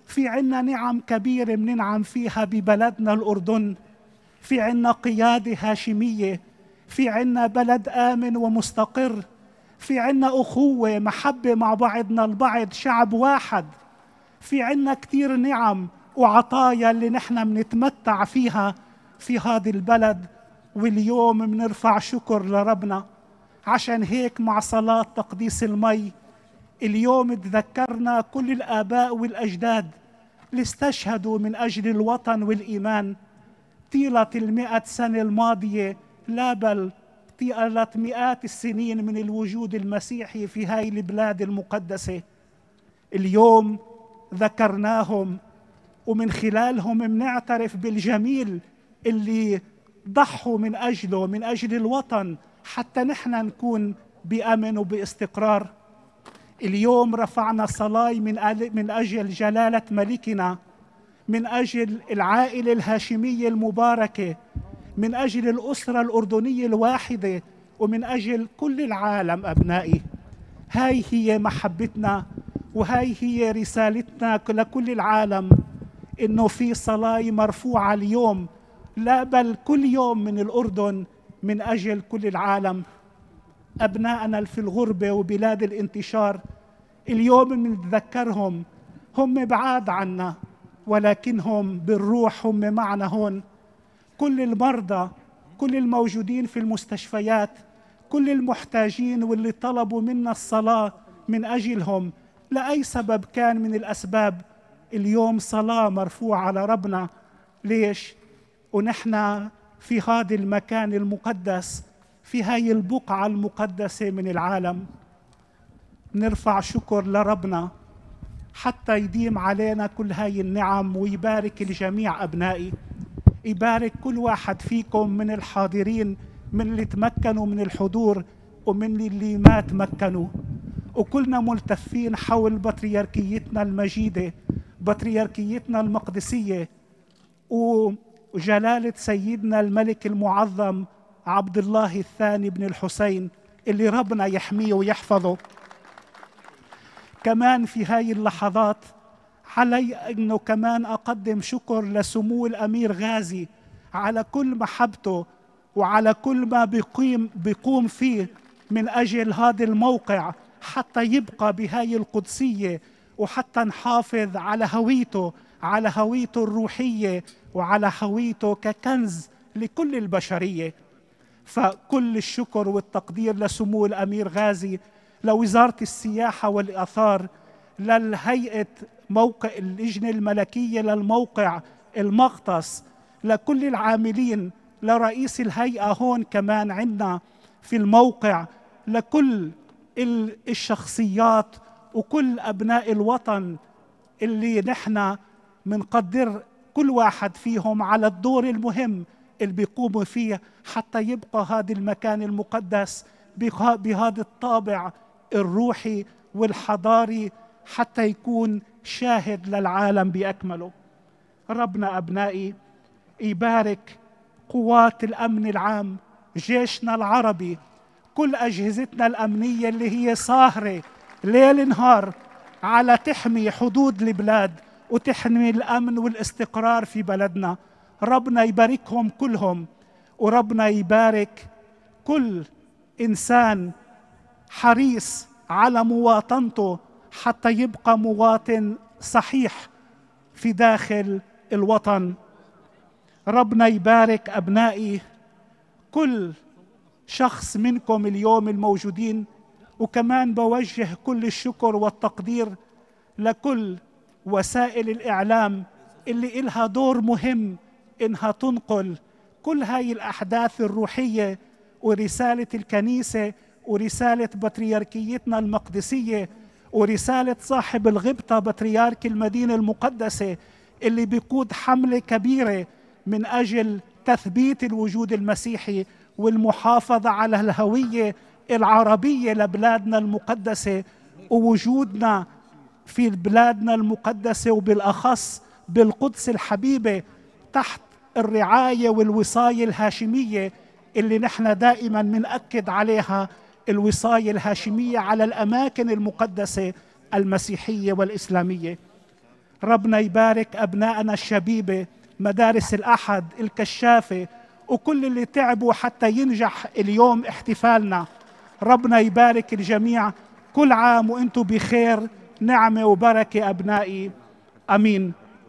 في عنا نعم كبيرة بننعم فيها ببلدنا الأردن. في عنا قيادة هاشمية، في عنا بلد آمن ومستقر، في عنا أخوة محبة مع بعضنا البعض، شعب واحد. في عنا كتير نعم وعطايا اللي نحن بنتمتع فيها في هذا البلد، واليوم بنرفع شكر لربنا. عشان هيك مع صلاة تقديس المي اليوم تذكرنا كل الآباء والأجداد اللي استشهدوا من أجل الوطن والإيمان طيلة 100 سنة الماضية، لا بل طيلة مئات السنين من الوجود المسيحي في هاي البلاد المقدسة. اليوم ذكرناهم، ومن خلالهم بنعترف بالجميل اللي ضحوا من أجله، من أجل الوطن، حتى نحن نكون بأمن وباستقرار. اليوم رفعنا صلاة من أجل جلالة ملكنا، من أجل العائلة الهاشمية المباركة، من أجل الأسرة الأردنية الواحدة، ومن أجل كل العالم. أبنائي، هاي هي محبتنا وهاي هي رسالتنا لكل العالم، إنه في صلاة مرفوعة اليوم، لا بل كل يوم من الأردن من أجل كل العالم. أبنائنا في الغربة وبلاد الانتشار اليوم بنتذكرهم، هم بعاد عنا ولكنهم بالروح هم معنا هون. كل المرضى، كل الموجودين في المستشفيات، كل المحتاجين واللي طلبوا منا الصلاة من أجلهم لأي سبب كان من الأسباب، اليوم صلاة مرفوعة على ربنا. ليش؟ ونحن في هذا المكان المقدس، في هاي البقعة المقدسة من العالم، نرفع شكر لربنا حتى يديم علينا كل هاي النعم ويبارك الجميع. أبنائي، يبارك كل واحد فيكم من الحاضرين، من اللي تمكنوا من الحضور ومن اللي ما تمكنوا، وكلنا ملتفين حول بطريركيتنا المجيدة، بطريركيتنا المقدسية، وجلالة سيدنا الملك المعظم عبد الله الثاني بن الحسين اللي ربنا يحميه ويحفظه. كمان في هاي اللحظات علي أنه كمان أقدم شكر لسمو الأمير غازي على كل محبته وعلى كل ما بيقوم فيه من أجل هذا الموقع حتى يبقى بهاي القدسية، وحتى نحافظ على هويته، على هويته الروحية، وعلى هويته ككنز لكل البشرية. فكل الشكر والتقدير لسمو الأمير غازي، لوزارة السياحة والآثار، للهيئة موقع اللجنة الملكية للموقع المغطس، لكل العاملين، لرئيس الهيئة هون كمان عندنا في الموقع، لكل الشخصيات وكل أبناء الوطن اللي نحن منقدر كل واحد فيهم على الدور المهم اللي بيقوموا فيه حتى يبقى هذا المكان المقدس بهذا الطابع الروحي والحضاري، حتى يكون شاهد للعالم بأكمله. ربنا أبنائي يبارك قوات الأمن العام، جيشنا العربي، كل أجهزتنا الأمنية اللي هي ساهرة ليل نهار على تحمي حدود البلاد وتحمي الأمن والاستقرار في بلدنا. ربنا يباركهم كلهم، وربنا يبارك كل إنسان حريص على مواطنته حتى يبقى مواطن صحيح في داخل الوطن. ربنا يبارك أبنائي كل شخص منكم اليوم الموجودين، وكمان بوجه كل الشكر والتقدير لكل وسائل الإعلام اللي إلها دور مهم إنها تنقل كل هاي الأحداث الروحية ورسالة الكنيسة ورسالة بطريركيتنا المقدسية ورسالة صاحب الغبطة بطريرك المدينة المقدسة اللي بيقود حملة كبيرة من أجل تثبيت الوجود المسيحي والمحافظة على الهوية العربية لبلادنا المقدسة ووجودنا في بلادنا المقدسة، وبالأخص بالقدس الحبيبة تحت الرعاية والوصاية الهاشمية اللي نحن دائما بنأكد عليها، الوصاية الهاشمية على الأماكن المقدسة المسيحية والإسلامية. ربنا يبارك أبنائنا الشبيبة، مدارس الأحد، الكشافة، وكل اللي تعبوا حتى ينجح اليوم احتفالنا. ربنا يبارك الجميع. كل عام وانتم بخير، نعمة وبركة أبنائي، أمين.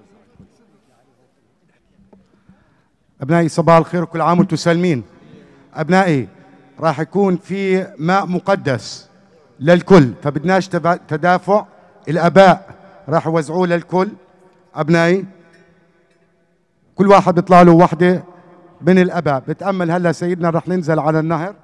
أبنائي صباح الخير وكل عام وانتم سالمين. أبنائي راح يكون في ماء مقدس للكل، فبدناش تدافع. الآباء راح يوزعوه للكل. أبنائي كل واحد بيطلع له وحدة من الآباء. بتأمل هلا سيدنا راح ننزل على النهر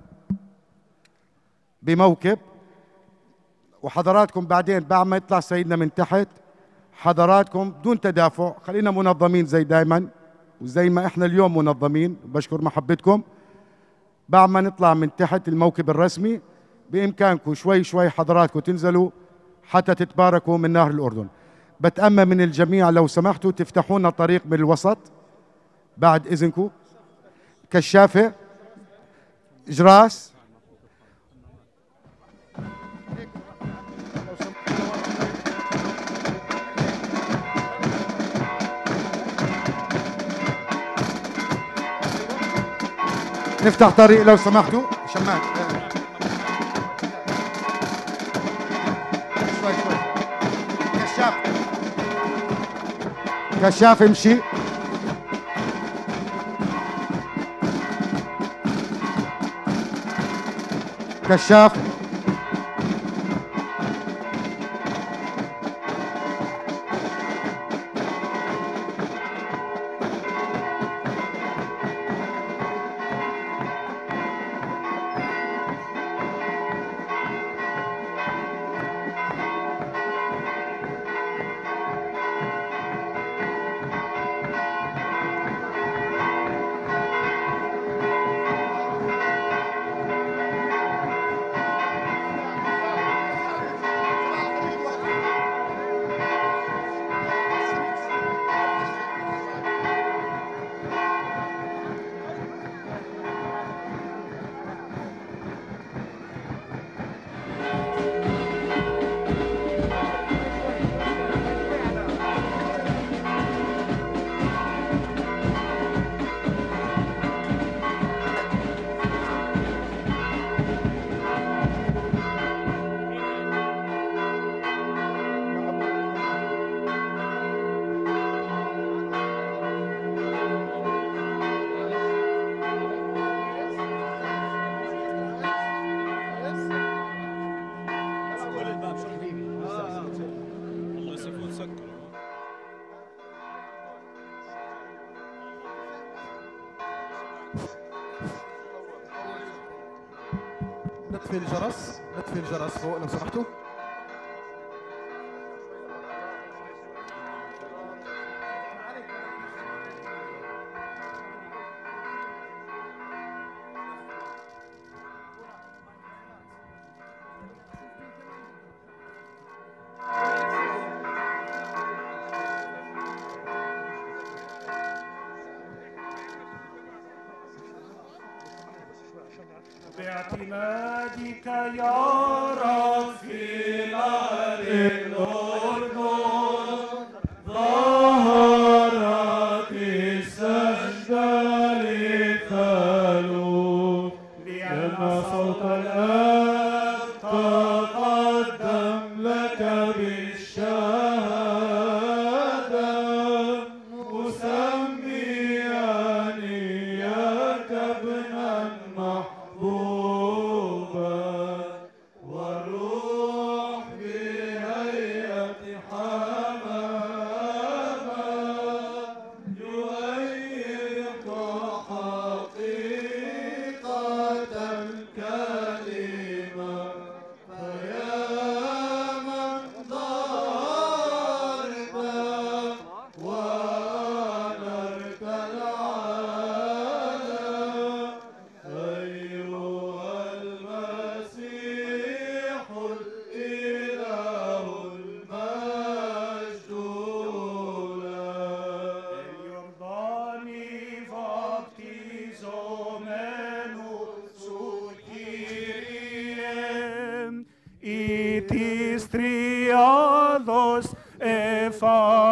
بموكب، وحضراتكم بعدين بعد ما يطلع سيدنا من تحت حضراتكم بدون تدافع، خلينا منظمين زي دايما وزي ما احنا اليوم منظمين، بشكر محبتكم. بعد ما نطلع من تحت الموكب الرسمي بإمكانكم شوي شوي حضراتكم تنزلوا حتى تتباركوا من نهر الأردن. بتأمل من الجميع لو سمحتوا تفتحوا لنا طريق من الوسط بعد إذنكم. كشافة، جراس، نفتح طريق لو سمحتوا. شمال شوي شوي. كشاف، كشاف امشي. كشاف، نطفي الجرس، نطفي الجرس فوق لو سمحتوا. باعتمادك يا رب في نهر الأردن ظهرت السجدة للثالوث، لأن صوت الآب تقدم لك بالشهادة، مسميا إياك ابنا محبوبا، والروح بهيئة حمامة يؤيد طه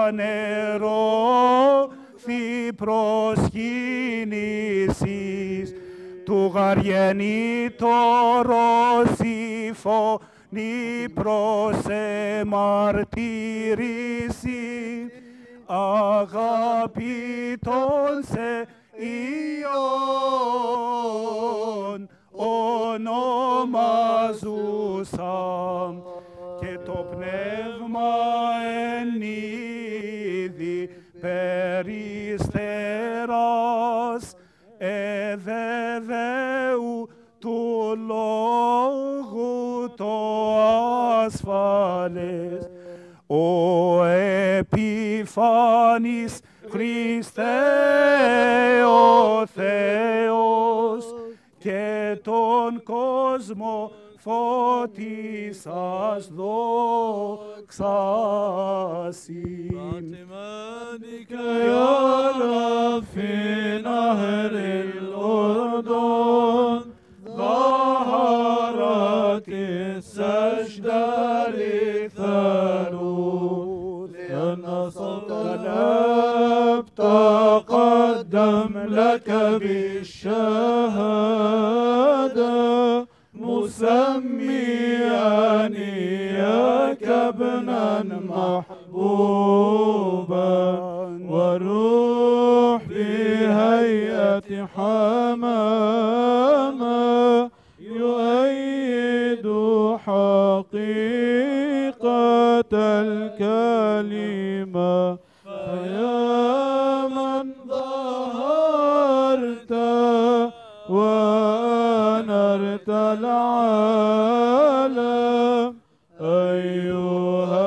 νερό θη προσκύνησης του γαργενήτωρος η φωνή προς εμαρτύρηση αγαπητών σε Υιόν ονομαζούσαν και το πνεύμα εν είδη περιστεράς ευεβαίου του λόγου το ασφαλές. Ο επιφανής Χριστέ ο Θεός και τον κόσμο φώτισας δόξασιν. يا رب في نهر الأردن ظهرت السجدة للثالوث لأن صوت الأب تقدم لك بالشهادة مسميا إياك ابنا محبوبا والروح بهيئة حمامة يؤيد حقيقة الكلمة فيا من ظهرت وأنرت العالم أيها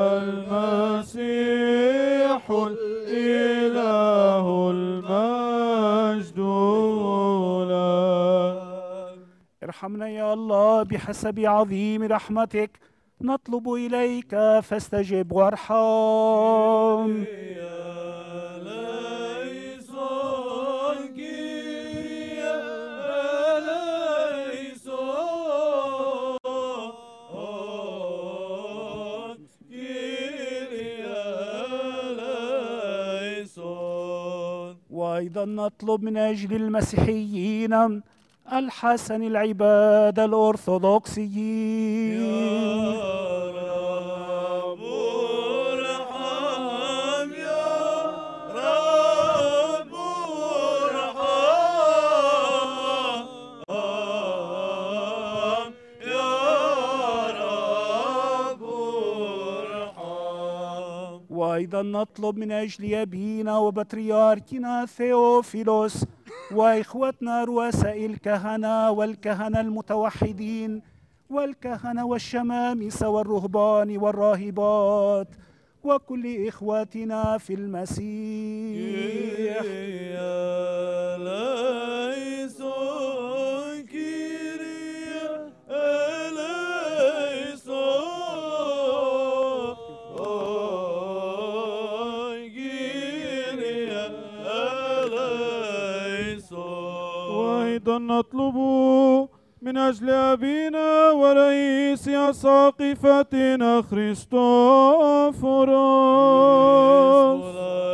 المسيح الإله المجد لك. ارحمنا يا الله بحسب عظيم رحمتك نطلب إليك فاستجب وارحم. وأيضا نطلب من أجل المسيحيين الحسن العباد الأرثوذكسيين. وأيضا نطلب من أجل أبينا وبطريركنا ثيوفيلوس وإخوتنا رؤساء الكهنة والكهنة المتوحدين والكهنة والشمامسة والرهبان والراهبات وكل إخواتنا في المسيح. وأيضا نطلب من أجل أبينا ورئيس أساقفتنا خريستوفوروس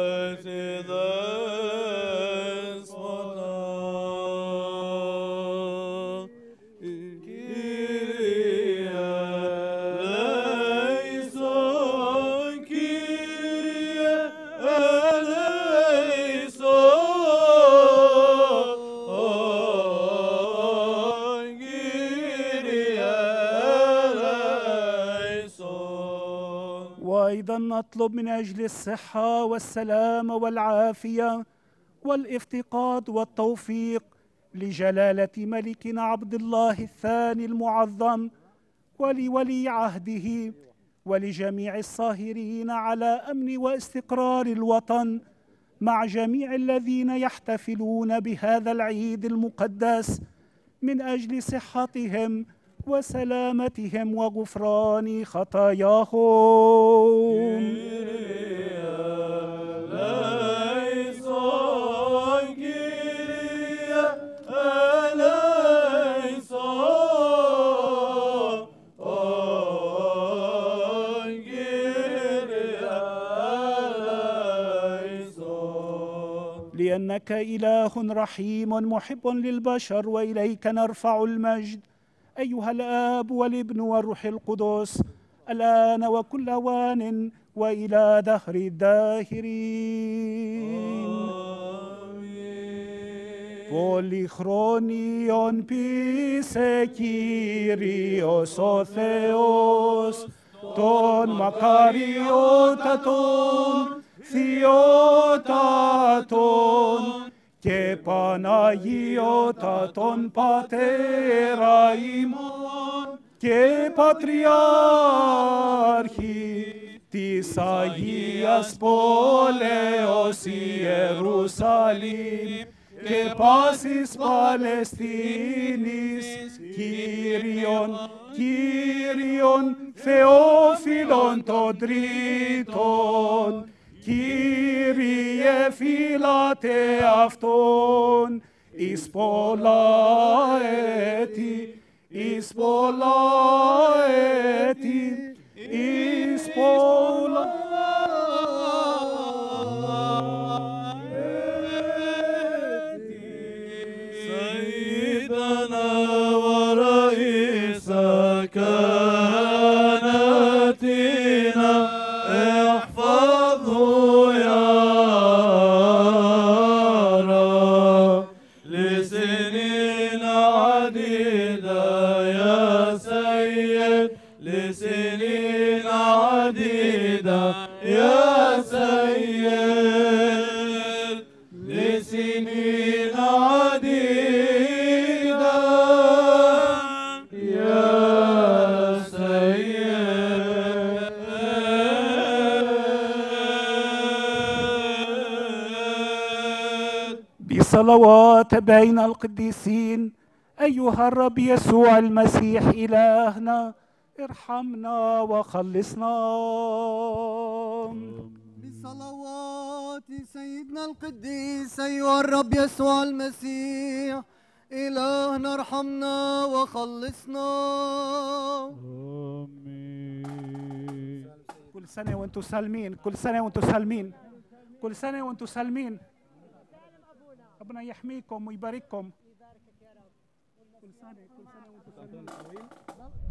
وأيضا نطلب من أجل الصحة والسلامة والعافية والافتقاد والتوفيق لجلالة ملكنا عبد الله الثاني المعظم ولولي عهده ولجميع الصاهرين على أمن واستقرار الوطن مع جميع الذين يحتفلون بهذا العيد المقدس من أجل صحتهم وسلامتهم وغفران خطاياهم. إنك إله رحيم محب للبشر، وإليك نرفع المجد أيها الآب والابن والروح القدس، الآن وكل أوان وإلى دهر الداهرين. Πολυχρόνιον πίσε Κύριος ο Θεός, των μακαριότατων, θειότατων και Παναγιώτατων Πατέρα ημών και Πατριάρχη της Αγίας Πόλεως Ιερουσαλήμ και πάσης Παλαιστίνης, Κύριον Θεόφιλον των τρίτων, Κύριε φύλατε αυτόν εις πολλά έτη, εις πολλά έτη, εις πολλά έτη. سيدنا ورئيس كهنتنا احفظه يا رب لسنين عديدة يا سيد، لسنين عديدة يا سيد، لسنين عديدة يا سيد. بصلوات بين القديسين أيها الرب يسوع المسيح إلهنا، ارحمنا وخلصنا. بصلوات سيدنا القديس أيها الرب يسوع المسيح إلهنا، ارحمنا وخلصنا. كل سنة وانتم سالمين، كل سنة وانتم سالمين، كل سنة وانتم سالمين. ربنا يحميكم ويبارككم. كل سنة وانتم سالمين.